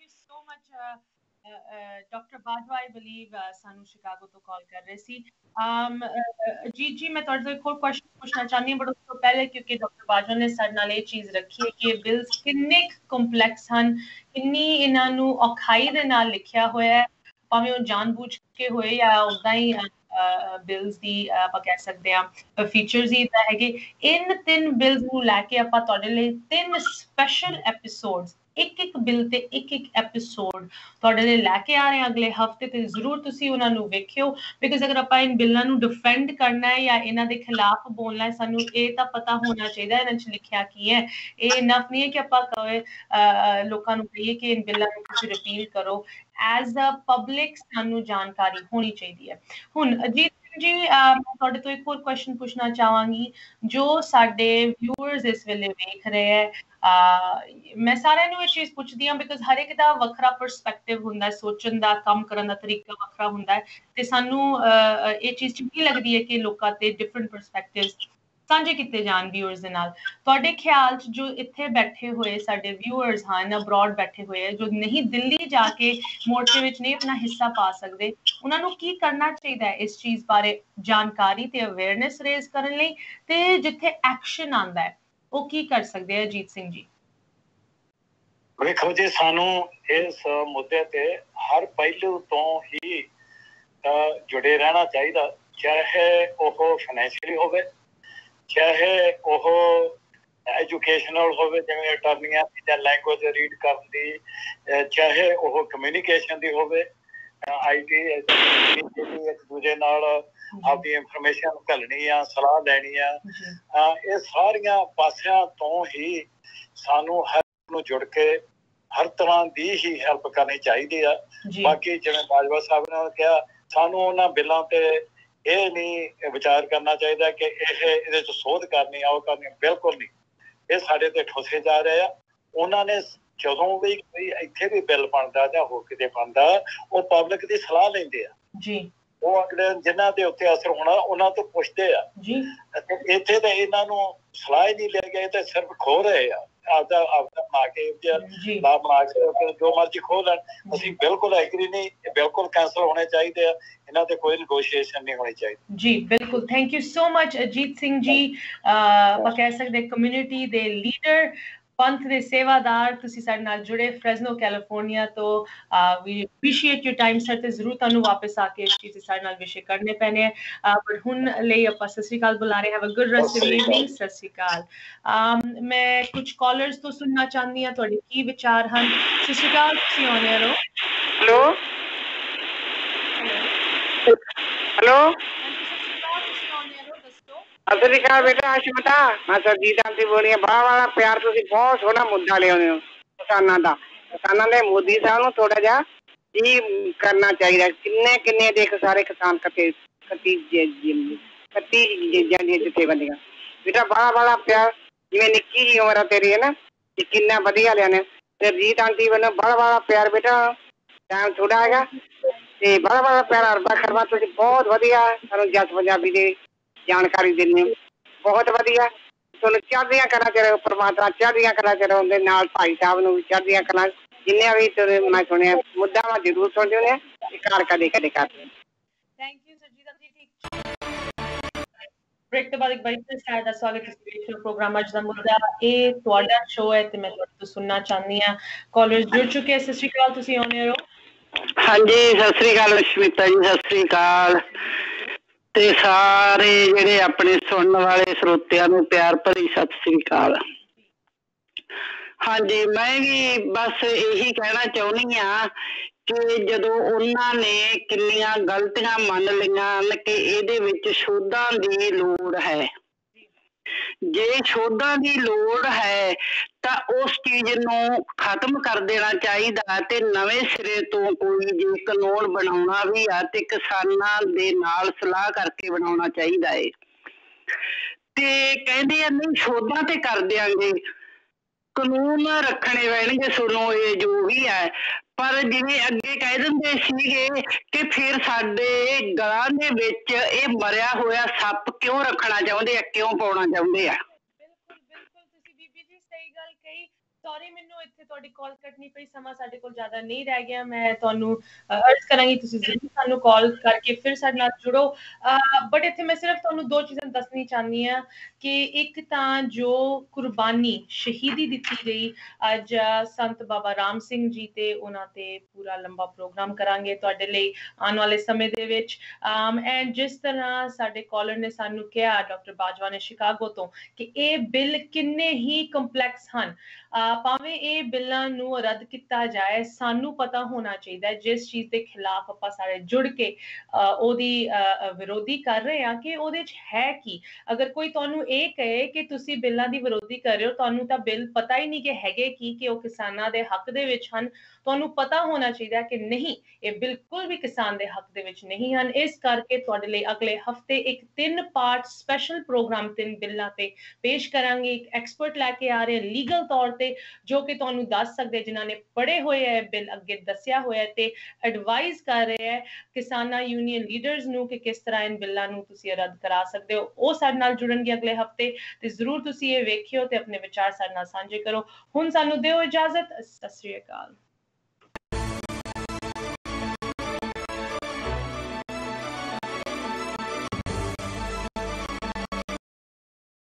ਡਾਕਟਰ ਬਾਜਵਾ ਆਈ ਬਲੀਵ ਸਾਨੂੰ ਸ਼ਿਕਾਗੋ ਤੋਂ ਕਾਲ ਕਰ ਰਹੇ ਸੀ। ਜੀ ਮੈਂ ਤੁਹਾਡੇ ਤੋਂ ਇੱਕ ਹੋਰ ਕੁਐਸਚਨ ਪੁੱਛਣਾ ਚਾਹੁੰਦੀ ਹਾਂ, ਬਟ ਉਸ ਤੋਂ ਪਹਿਲੇ ਕਿਉਂਕਿ ਡਾਕਟਰ ਬਾਜਵਾ ਨੇ ਸਾਡੇ ਨਾਲ ਇਹ ਚੀਜ਼ ਰੱਖੀ ਹੈ ਕਿ ਇਹ ਬਿਲਸ ਕਿੰਨੇ ਕੰਪਲੈਕਸ ਹਨ, ਕਿੰਨੀ ਇਹਨਾਂ ਨੂੰ ਔਖਾਈ ਦੇ ਨਾਲ ਲਿਖਿਆ ਹੋਇਆ ਹੈ, ਭਾਵੇਂ ਉਹ ਜਾਣਬੁੱਝ ਕੇ ਹੋਏ ਜਾਂ ਉਦਾਂ ਹੀ ਬਿਲਸ ਦੀ ਆਪਾਂ ਕਹਿ ਸਕਦੇ ਹਾਂ ਫੀਚਰਸ ਹੀ ਤਾਂ ਹੈਗੇ। ਇਨ 3 ਬਿਲਸ ਨੂੰ ਲੈ ਕੇ ਆਪਾਂ ਤੁਹਾਡੇ ਲਈ 3 ਸਪੈਸ਼ਲ ਐਪੀਸੋਡਸ, ਇੱਕ ਬਿੱਲ ਤੇ ਇੱਕ ਐਪੀਸੋਡ ਤੁਹਾਡੇ ਲਈ ਲੈ ਕੇ ਆ ਰਹੇ ਹਾਂ ਅਗਲੇ ਹਫਤੇ ਤੇ ਜ਼ਰੂਰ ਤੁਸੀਂ ਉਹਨਾਂ ਨੂੰ ਵੇਖਿਓ। ਬਿਕਾਜ਼ ਅਗਰ ਆਪਾਂ ਇਨ ਬਿੱਲਾਂ ਨੂੰ ਡਿਫੈਂਡ ਕਰਨਾ ਹੈ ਜਾਂ ਇਹਨਾਂ ਦੇ ਖਿਲਾਫ ਬੋਲਣਾ ਹੈ, ਸਾਨੂੰ ਇਹ ਤਾਂ ਪਤਾ ਹੋਣਾ ਚਾਹੀਦਾ ਇਹਨਾਂ 'ਚ ਲਿਖਿਆ ਕੀ ਹੈ। ਇਹ ਇਨਫ ਨਹੀਂ ਹੈ ਕਿ ਆਪਾਂ ਕਹੇ ਲੋਕਾਂ ਨੂੰ ਕਹੀਏ ਕਿ ਇਨ ਬਿੱਲਾਂ ਨੂੰ ਤੁਸੀਂ ਰਿਪੀਲ ਕਰੋ। ਐਜ਼ ਅ ਪਬਲਿਕ ਸਾਨੂੰ ਜਾਣਕਾਰੀ ਹੋਣੀ ਚਾਹੀਦੀ ਹੈ। ਹੁਣ ਅਜੀਤ जी मैं ਤੁਹਾਡੇ ਤੋਂ ਇੱਕ ਹੋਰ ਕੁਐਸਚਨ ਪੁੱਛਣਾ ਚਾਹਾਂਗੀ ਜੋ ਸਾਡੇ ਵਿਊਅਰਸ ਇਸ ਵੇਲੇ ਵੇਖ ਰਹੇ ਹੈ ਮੈਂ ਸਾਰਿਆਂ ਨੂੰ ਇਹ ਚੀਜ਼ ਪੁੱਛਦੀ ਹਾਂ ਬਿਕਾਜ਼ ਹਰ ਇੱਕ ਦਾ ਵੱਖਰਾ ਪਰਸਪੈਕਟਿਵ ਹੁੰਦਾ ਹੈ ਸੋਚਣ ਦਾ ਕੰਮ ਕਰਨ ਦਾ ਤਰੀਕਾ ਵੱਖਰਾ ਹੁੰਦਾ ਹੈ ਤੇ ਸਾਨੂੰ ਇਹ ਚੀਜ਼ ਚੰਗੀ ਲੱਗਦੀ ਹੈ ਕਿ ਲੋਕਾਂ ਤੇ ਡਿਫਰੈਂਟ ਪਰਸਪੈਕਟਿਵਸ ਸਾਂਝੇ ਕੀਤੇ ਜਾਣ ਵਿਊਅਰਸ ਦੇ ਨਾਲ ਤੁਹਾਡੇ ਖਿਆਲ 'ਚ ਜੋ ਇੱਥੇ ਬੈਠੇ ਹੋਏ ਸਾਡੇ ਵਿਊਅਰਸ ਹਨ ਅਬਰੋਡ ਬੈਠੇ ਹੋਏ ਹੈ ਜੋ ਨਹੀਂ ਦਿੱਲੀ ਜਾ ਕੇ ਮੋਰਚੇ ਵਿੱਚ ਨਹੀਂ ਆਪਣਾ ਹਿੱਸਾ ਪਾ ਸਕਦੇ ਉਹਨਾਂ ਨੂੰ ਕੀ ਕਰਨਾ ਚਾਹੀਦਾ ਹੈ ਇਸ ਚੀਜ਼ ਬਾਰੇ ਜਾਣਕਾਰੀ ਤੇ ਅਵੇਅਰਨੈਸ ਰੇਜ਼ ਕਰਨ ਲਈ ਤੇ ਜਿੱਥੇ ਐਕਸ਼ਨ ਆਉਂਦਾ ਹੈ ਉਹ ਕੀ ਕਰ ਸਕਦੇ ਹੈ ਅਜੀਤ ਸਿੰਘ ਜੀ ਵੇਖੋ ਜੀ ਸਾਨੂੰ ਇਸ ਮੁੱਦੇ ਤੇ ਹਰ ਪਹਿਲੂ ਤੋਂ ਹੀ ਜੁੜੇ ਰਹਿਣਾ ਚਾਹੀਦਾ ਚਾਹੇ ਉਹ ਫਾਈਨੈਂਸ਼ੀਅਲੀ ਹੋਵੇ ਚਾਹੇ ਉਹ ਐਜੂਕੇਸ਼ਨਲ ਹੋਵੇ ਜਿਵੇਂ ਅਟਰਨੀਆਂ ਦੀ ਜਾਂ ਲੈਂਗੁਏਜ ਰੀਡ ਕਰਨ ਦੀ ਚਾਹੇ ਉਹ ਕਮਿਊਨੀਕੇਸ਼ਨ ਦੀ ਹੋਵੇ IT ਇੱਕ ਦੂਜੇ ਨਾਲ ਆਪਦੀ ਇਨਫੋਰਮੇਸ਼ਨ ਘੱਲਣੀ ਆ ਸਲਾਹ ਲੈਣੀ ਆ ਇਹ ਸਾਰੀਆਂ ਪਾਸਿਆਂ ਤੋਂ ਹੀ ਸਾਨੂੰ ਹਰ ਨੂੰ ਜੁੜ ਕੇ ਹਰ ਤਰ੍ਹਾਂ ਦੀ ਹੀ ਹੈਲਪ ਕਰਨੀ ਚਾਹੀਦੀ ਆ ਬਾਕੀ ਜਿਵੇਂ ਬਾਜਵਾ ਸਾਹਿਬ ਨੇ ਕਿਹਾ ਸਾਨੂੰ ਉਹਨਾਂ ਬਿੱਲਾਂ ਤੇ ਇਹ ਨਹੀਂ ਵਿਚਾਰ ਕਰਨਾ ਚਾਹੀਦਾ ਕਿ ਇਹਦੇ 'ਚ ਸੋਧ ਕਰਨੀ ਆ ਉਹ ਕਰਨੀ ਬਿਲਕੁਲ ਨਹੀਂ ਇਹ ਸਾਡੇ ਤੇ ਠੁੱਸੇ ਜਾ ਰਹੇ ਆ ਉਹਨਾਂ ਨੇ ਜਦੋਂ ਵੀ ਕੋਈ ਇੱਥੇ ਵੀ ਬਿੱਲ ਬਣਦਾ ਜਾਂ ਹੋਰ ਕਿਤੇ ਬਣਦਾ ਉਹ ਪਬਲਿਕ ਦੀ ਸਲਾਹ ਲੈਂਦੇ ਆ ਜੀ ਉਹ ਅਗਲੇ ਜਿਨ੍ਹਾਂ ਦੇ ਉੱਤੇ ਅਸਰ ਹੋਣਾ ਉਹਨਾਂ ਤੋਂ ਪੁੱਛਦੇ ਆ ਜੀ ਇੱਥੇ ਤਾਂ ਇਹਨਾਂ ਨੂੰ ਸਲਾਹ ਹੀ ਨਹੀਂ ਲੈ ਗਏ ਤੇ ਸਿਰਫ ਖੋ ਰਹੇ ਆ ਆਪਦਾ ਬਣਾ ਕੇ ਲਾ ਬਣਾ ਕੇ ਜੋ ਮਰਜ਼ੀ ਖੋਹ ਲੈਣ ਅਸੀਂ ਬਿਲਕੁਲ ਐਗਰੀ ਨਹੀਂ ਇਹ ਬਿਲਕੁਲ ਕੈਂਸਲ ਹੋਣੇ ਚਾਹੀਦੇ ਆ ਇਹਨਾਂ ਤੇ ਕੋਈ ਨੈਗੋਸ਼ੀਏਸ਼ਨ ਨਹੀਂ ਹੋਣੀ ਚਾਹੀਦੀ ਜੀ ਬਿਲਕੁਲ thank you so much Ajit Singh ji ਆਪਾਂ ਕਹਿ ਸਕਦੇ ਕਮਿਊਨਿਟੀ ਦੇ ਲੀਡਰ ਪੰਥ ਦੇ ਸੇਵਾਦਾਰ ਤੁਸੀਂ ਸਾਡੇ ਨਾਲ ਜੁੜੇ ਫ੍ਰੈਜ਼ਨੋ ਕੈਲੀਫੋਰਨੀਆ ਤੋਂ ਵੀ ਅਪਰੀਸ਼ੀਏਟ ਯੂਰ ਟਾਈਮ ਸਰ ਤੇ ਜ਼ਰੂਰ ਤੁਹਾਨੂੰ ਵਾਪਸ ਆ ਕੇ ਇਸ ਚੀਜ਼ ਸਾਡੇ ਨਾਲ ਵਿਸ਼ੇ ਕਰਨੇ ਪੈਣੇ ਆ ਪਰ ਹੁਣ ਲਈ ਆਪਾਂ ਸਤਿ ਸ਼੍ਰੀ ਅਕਾਲ ਬੁਲਾ ਰਹੇ have a good rest of evening ਸਤਿ ਸ਼੍ਰੀ ਅਕਾਲ ਮੈਂ ਕੁਝ ਕਾਲਰਸ ਤੋਂ ਸੁਣਨਾ ਚਾਹੁੰਦੀ ਹਾਂ ਤੁਹਾਡੇ ਕੀ ਵਿਚਾਰ ਹਨ ਸਤਿ ਸ਼੍ਰੀ ਅਕਾਲ ਤੁਸੀਂ ਆਨ 에ਅਰ ਹੋ ਹੈਲੋ ਸਤਿ ਸ਼੍ਰੀ ਅਕਾਲ ਬੇਟਾ ਆਸ਼ਮਤਾ ਮੈਂ ਸਰਜੀਤ ਆਂਟੀ ਬੋਲੀ ਬੜਾ ਵਾਲਾ ਪਿਆਰ ਤੁਸੀਂ ਬਹੁਤ ਸੋਹਣਾ ਮੁੱਦਾ ਲਿਆਉਂਦੇ ਹੋ ਕਿਸਾਨਾਂ ਦੇ ਮੋਦੀ ਸਾਹਿਬ ਨੂੰ ਥੋੜਾ ਜਿਹਾ ਕੀ ਕਰਨਾ ਚਾਹੀਦਾ ਕਿੰਨੇ ਦੇ ਸਾਰੇ ਕਿਸਾਨ ਕੱਟੀ ਜਾਂਦੀਆਂ ਜਥੇਬੰਦੀਆਂ ਬੇਟਾ ਬੜਾ ਵਾਲਾ ਪਿਆਰ ਜਿਵੇਂ ਨਿੱਕੀ ਜਿਹੀ ਉਮਰ ਆ ਤੇਰੀ ਹੈ ਨਾ ਤੇ ਕਿੰਨਾ ਵਧੀਆ ਲਿਆਉਂਦੇ ਸਰਜੀਤ ਆਂਟੀ ਵੱਲੋਂ ਬੜਾ ਵਾਲਾ ਪਿਆਰ ਬੇਟਾ ਟਾਈਮ ਥੋੜਾ ਹੈਗਾ ਤੇ ਬੜਾ ਵਾਲਾ ਪਿਆਰ ਅਰਦਾ ਕਰਵਾ ਤੁਸੀਂ ਬਹੁਤ ਵਧੀਆ ਸਾਨੂੰ ਜਸ ਪੰਜਾਬੀ ਦੇ ਜਾਣਕਾਰੀ ਦਿੰਦੇ ਹੋ ਬਹੁਤ ਵਧੀਆ ਤੁਹਾਨੂੰ ਚੜ੍ਹਦੀਆਂ ਕਰਾਂ ਚ ਰਹੋ ਪਰਮਾਤਮਾ ਚੜ੍ਹਦੀਆਂ ਕਰਾਂ ਚ ਰਹੋ ਦੇ ਨਾਲ ਭਾਈ ਸਾਹਿਬ ਨੂੰ ਵੀ ਚੜ੍ਹਦੀਆਂ ਕਰਾਂ ਜਿੰਨੇ ਵੀ ਮੈਂ ਸੁਣਿਆ ਮੁੱਦਾ ਮੈਂ ਜ਼ਰੂਰ ਸੁਣਦੇ ਹੁੰਦੇ ਆ ਤੇ ਘਰ ਕਦੇ ਕਰਦੇ ਥੈਂਕ ਯੂ ਸਰਜੀਤ ਜੀ ਬ੍ਰੇਕ ਤੋਂ ਬਾਅਦ ਇੱਕ ਵਾਰੀ ਫਿਰ ਸਾਡਾ ਸਵਾਗਤ ਹੈ ਪ੍ਰੋਗਰਾਮ ਅੱਜ ਦਾ ਮੁੱਦਾ ਇਹ ਤੁਹਾਡਾ ਸ਼ੋਅ ਹੈ ਤੇ ਮੈਂ ਤੁਹਾਡੇ ਤੋਂ ਸੁਣਨਾ ਚਾਹੁੰਦੀ ਹਾਂ ਕਾਲਰਸ ਜੁੜ ਚੁੱਕੇ ਸਤਿ ਸ਼੍ਰੀ ਅਕਾਲ ਤੁਸੀਂ ਆਨ 에ਅਰ ਹੋ ਹਾਂਜੀ ਸਤਿ ਸ਼੍ਰੀ ਅਕਾਲ ਅਸ਼ਮਿਤਾ ਜੀ ਸਤਿ ਸ਼੍ਰੀ ਅਕਾਲ ਤੇ ਸਾਰੇ ਜਿਹੜੇ ਆਪਣੇ ਸੁਣਨ ਵਾਲੇ ਸਰੋਤਿਆਂ ਨੂੰ ਪਿਆਰ ਭਰੀ ਸਤਿ ਸ੍ਰੀ ਅਕਾਲ ਹਾਂਜੀ ਮੈਂ ਵੀ ਬਸ ਇਹੀ ਕਹਿਣਾ ਚਾਹੁੰਦੀ ਹਾਂ ਕਿ ਜਦੋਂ ਉਹਨਾਂ ਨੇ ਕਿੰਨੀਆਂ ਗਲਤੀਆਂ ਮੰਨ ਲਈਆਂ ਹਨ ਕਿ ਇਹਦੇ ਵਿੱਚ ਸੋਧਾਂ ਦੀ ਲੋੜ ਹੈ ਜੇ ਸੋਧਾਂ ਦੀ ਲੋੜ ਹੈ ਤਾਂ ਉਸ ਚੀਜ਼ ਨੂੰ ਖਤਮ ਕਰ ਦੇਣਾ ਚਾਹੀਦਾ ਤੇ ਨਵੇਂ ਸਿਰੇ ਤੋਂ ਕੋਈ ਜੇ ਕਾਨੂੰਨ ਬਣਾਉਣਾ ਵੀ ਆ ਤੇ ਕਿਸਾਨਾਂ ਦੇ ਨਾਲ ਸਲਾਹ ਕਰਕੇ ਬਣਾਉਣਾ ਚਾਹੀਦਾ ਏ ਤੇ ਕਹਿੰਦੇ ਆ ਨਹੀਂ ਸੋਧਾਂ ਤੇ ਕਰ ਦਿਆਂਗੇ ਕਾਨੂੰਨ ਰੱਖਣੇ ਪੈਣਗੇ ਸੁਣੋ ਇਹ ਜੋ ਵੀ ਹੈ ਪਰ ਜਿਵੇਂ ਅੱਗੇ ਕਹਿ ਦਿੰਦੇ ਸੀਗੇ ਕਿ ਫਿਰ ਸਾਡੇ ਗਲਾਂ ਦੇ ਵਿੱਚ ਇਹ ਮਰਿਆ ਹੋਇਆ ਸੱਪ ਕਿਉਂ ਰੱਖਣਾ ਚਾਹੁੰਦੇ ਆ ਕਿਉਂ ਪਾਉਣਾ ਚਾਹੁੰਦੇ ਆ ਬਿਲਕੁਲ ਤੁਸੀਂ ਬੀਬੀ ਜੀ ਸਹੀ ਗੱਲ ਕਹੀ ਸੌਰੀ ਮੈਨੂੰ ਇੱਥੇ ਤੁਹਾਡੀ ਕਾਲ ਕੱਟਣੀ ਪਈ ਸਮਾਂ ਸਾਡੇ ਕੋਲ ਜ਼ਿਆਦਾ ਨਹੀਂ ਰਹਿ ਗਿਆ ਮੈਂ ਤੁਹਾਨੂੰ ਅਰਜ਼ ਕਰਾਂਗੀ ਤੁਸੀਂ ਜ਼ਰੂਰ ਸਾਨੂੰ ਕਾਲ ਕਰਕੇ ਫਿਰ ਸਾਡੇ ਨਾਲ ਜੁੜੋ ਬਟ ਇੱਥੇ ਮੈਂ ਸਿਰਫ ਤੁਹਾਨੂੰ ਦੋ ਚੀਜ਼ਾਂ ਦੱਸਣੀ ਚਾਹੁੰਦੀ ਹਾਂ ਕਿ ਇੱਕ ਤਾਂ ਜੋ ਕੁਰਬਾਨੀ ਸ਼ਹੀਦੀ ਦਿੱਤੀ ਗਈ ਅੱਜ ਸੰਤ ਬਾਬਾ ਰਾਮ ਸਿੰਘ ਜੀ ਤੇ ਉਹਨਾਂ ਤੇ ਪੂਰਾ ਲੰਬਾ ਪ੍ਰੋਗਰਾਮ ਕਰਾਂਗੇ ਤੁਹਾਡੇ ਲਈ ਆਉਣ ਵਾਲੇ ਸਮੇਂ ਦੇ ਵਿੱਚ ਐਂਡ ਜਿਸ ਤਰ੍ਹਾਂ ਸਾਡੇ ਕਾਲਰ ਨੇ ਸਾਨੂੰ ਕਿਹਾ ਡਾਕਟਰ ਬਾਜਵਾ ਨੇ ਸ਼ਿਕਾਗੋ ਤੋਂ ਕਿ ਇਹ ਬਿੱਲ ਕਿੰਨੇ ਹੀ ਕੰਪਲੈਕਸ ਹਨ ਭਾਵੇਂ ਇਹ ਬਿੱਲਾਂ ਨੂੰ ਰੱਦ ਕੀਤਾ ਜਾਏ, ਸਾਨੂੰ ਪਤਾ ਹੋਣਾ ਚਾਹੀਦਾ ਜਿਸ ਚੀਜ਼ ਦੇ ਖਿਲਾਫ ਆਪਾਂ ਸਾਰੇ ਜੁੜ ਕੇ ਉਹਦੀ ਵਿਰੋਧੀ ਕਰ ਰਹੇ ਹਾਂ ਕਿ ਉਹਦੇ 'ਚ ਹੈ ਕੀ। ਅਗਰ ਕੋਈ ਤੁਹਾਨੂੰ ਇਹ ਕਹੇ ਕਿ ਤੁਸੀਂ ਬਿੱਲਾਂ ਦੀ ਵਿਰੋਧੀ ਕਰ ਰਹੇ ਹੋ, ਤੁਹਾਨੂੰ ਤਾਂ ਬਿੱਲ ਪਤਾ ਹੀ ਨਹੀਂ ਕਿ ਹੈਗੇ ਕੀ, ਕਿ ਉਹ ਕਿਸਾਨਾਂ ਦੇ ਹੱਕ ਦੇ ਵਿੱਚ ਹਨ। ਤੁਹਾਨੂੰ ਪਤਾ ਹੋਣਾ ਚਾਹੀਦਾ ਕਿ ਨਹੀਂ, ਇਹ ਬਿਲਕੁਲ ਵੀ ਕਿਸਾਨ ਦੇ ਹੱਕ ਦੇ ਵਿੱਚ ਨਹੀਂ ਹਨ। ਇਸ ਕਰਕੇ ਤੁਹਾਡੇ ਲਈ ਅਗਲੇ ਹਫਤੇ ਇੱਕ 3 ਪਾਰਟ ਸਪੈਸ਼ਲ ਪ੍ਰੋਗਰਾਮ 3 ਬਿੱਲਾਂ ਤੇ ਪੇਸ਼ ਕਰਾਂਗੇ। ਇੱਕ ਐਕਸਪਰਟ ਲੈ ਕੇ ਆ ਰਹੇ ਲੀਗਲ ਤੌਰ ਤੇ, ਜੋ ਕਿ ਤੁਹਾਨੂੰ ਦੱਸ ਸਕਦੇ, ਜਿਨ੍ਹਾਂ ਨੇ ਪੜ੍ਹੇ ਹੋਏ ਹੈ ਬਿੱਲ, ਅੱਗੇ ਦੱਸਿਆ ਹੋਇਆ ਤੇ ਐਡਵਾਈਜ਼ ਕਰ ਰਹੇ ਹੈ ਕਿਸਾਨਾਂ ਯੂਨੀਅਨ ਲੀਡਰਸ ਨੂੰ ਕਿ ਕਿਸ ਤਰ੍ਹਾਂ ਇਨ ਬਿੱਲਾਂ ਨੂੰ ਤੁਸੀਂ ਰੱਦ ਕਰਾ ਸਕਦੇ ਹੋ। ਉਹ ਸਾਡੇ ਨਾਲ ਜੁੜਨਗੇ ਅਗਲੇ ਹਫਤੇ ਤੇ ਜ਼ਰੂਰ ਤੁਸੀਂ ਇਹ ਵੇਖਿਓ ਤੇ ਆਪਣੇ ਵਿਚਾਰ ਸਾਡੇ ਨਾਲ ਸਾਂਝੇ ਕਰੋ। ਹੁਣ ਸਾਨੂੰ ਦਿਓ ਇਜਾਜ਼ਤ। ਸਤਿ ਸ੍ਰੀ ਅਕਾਲ।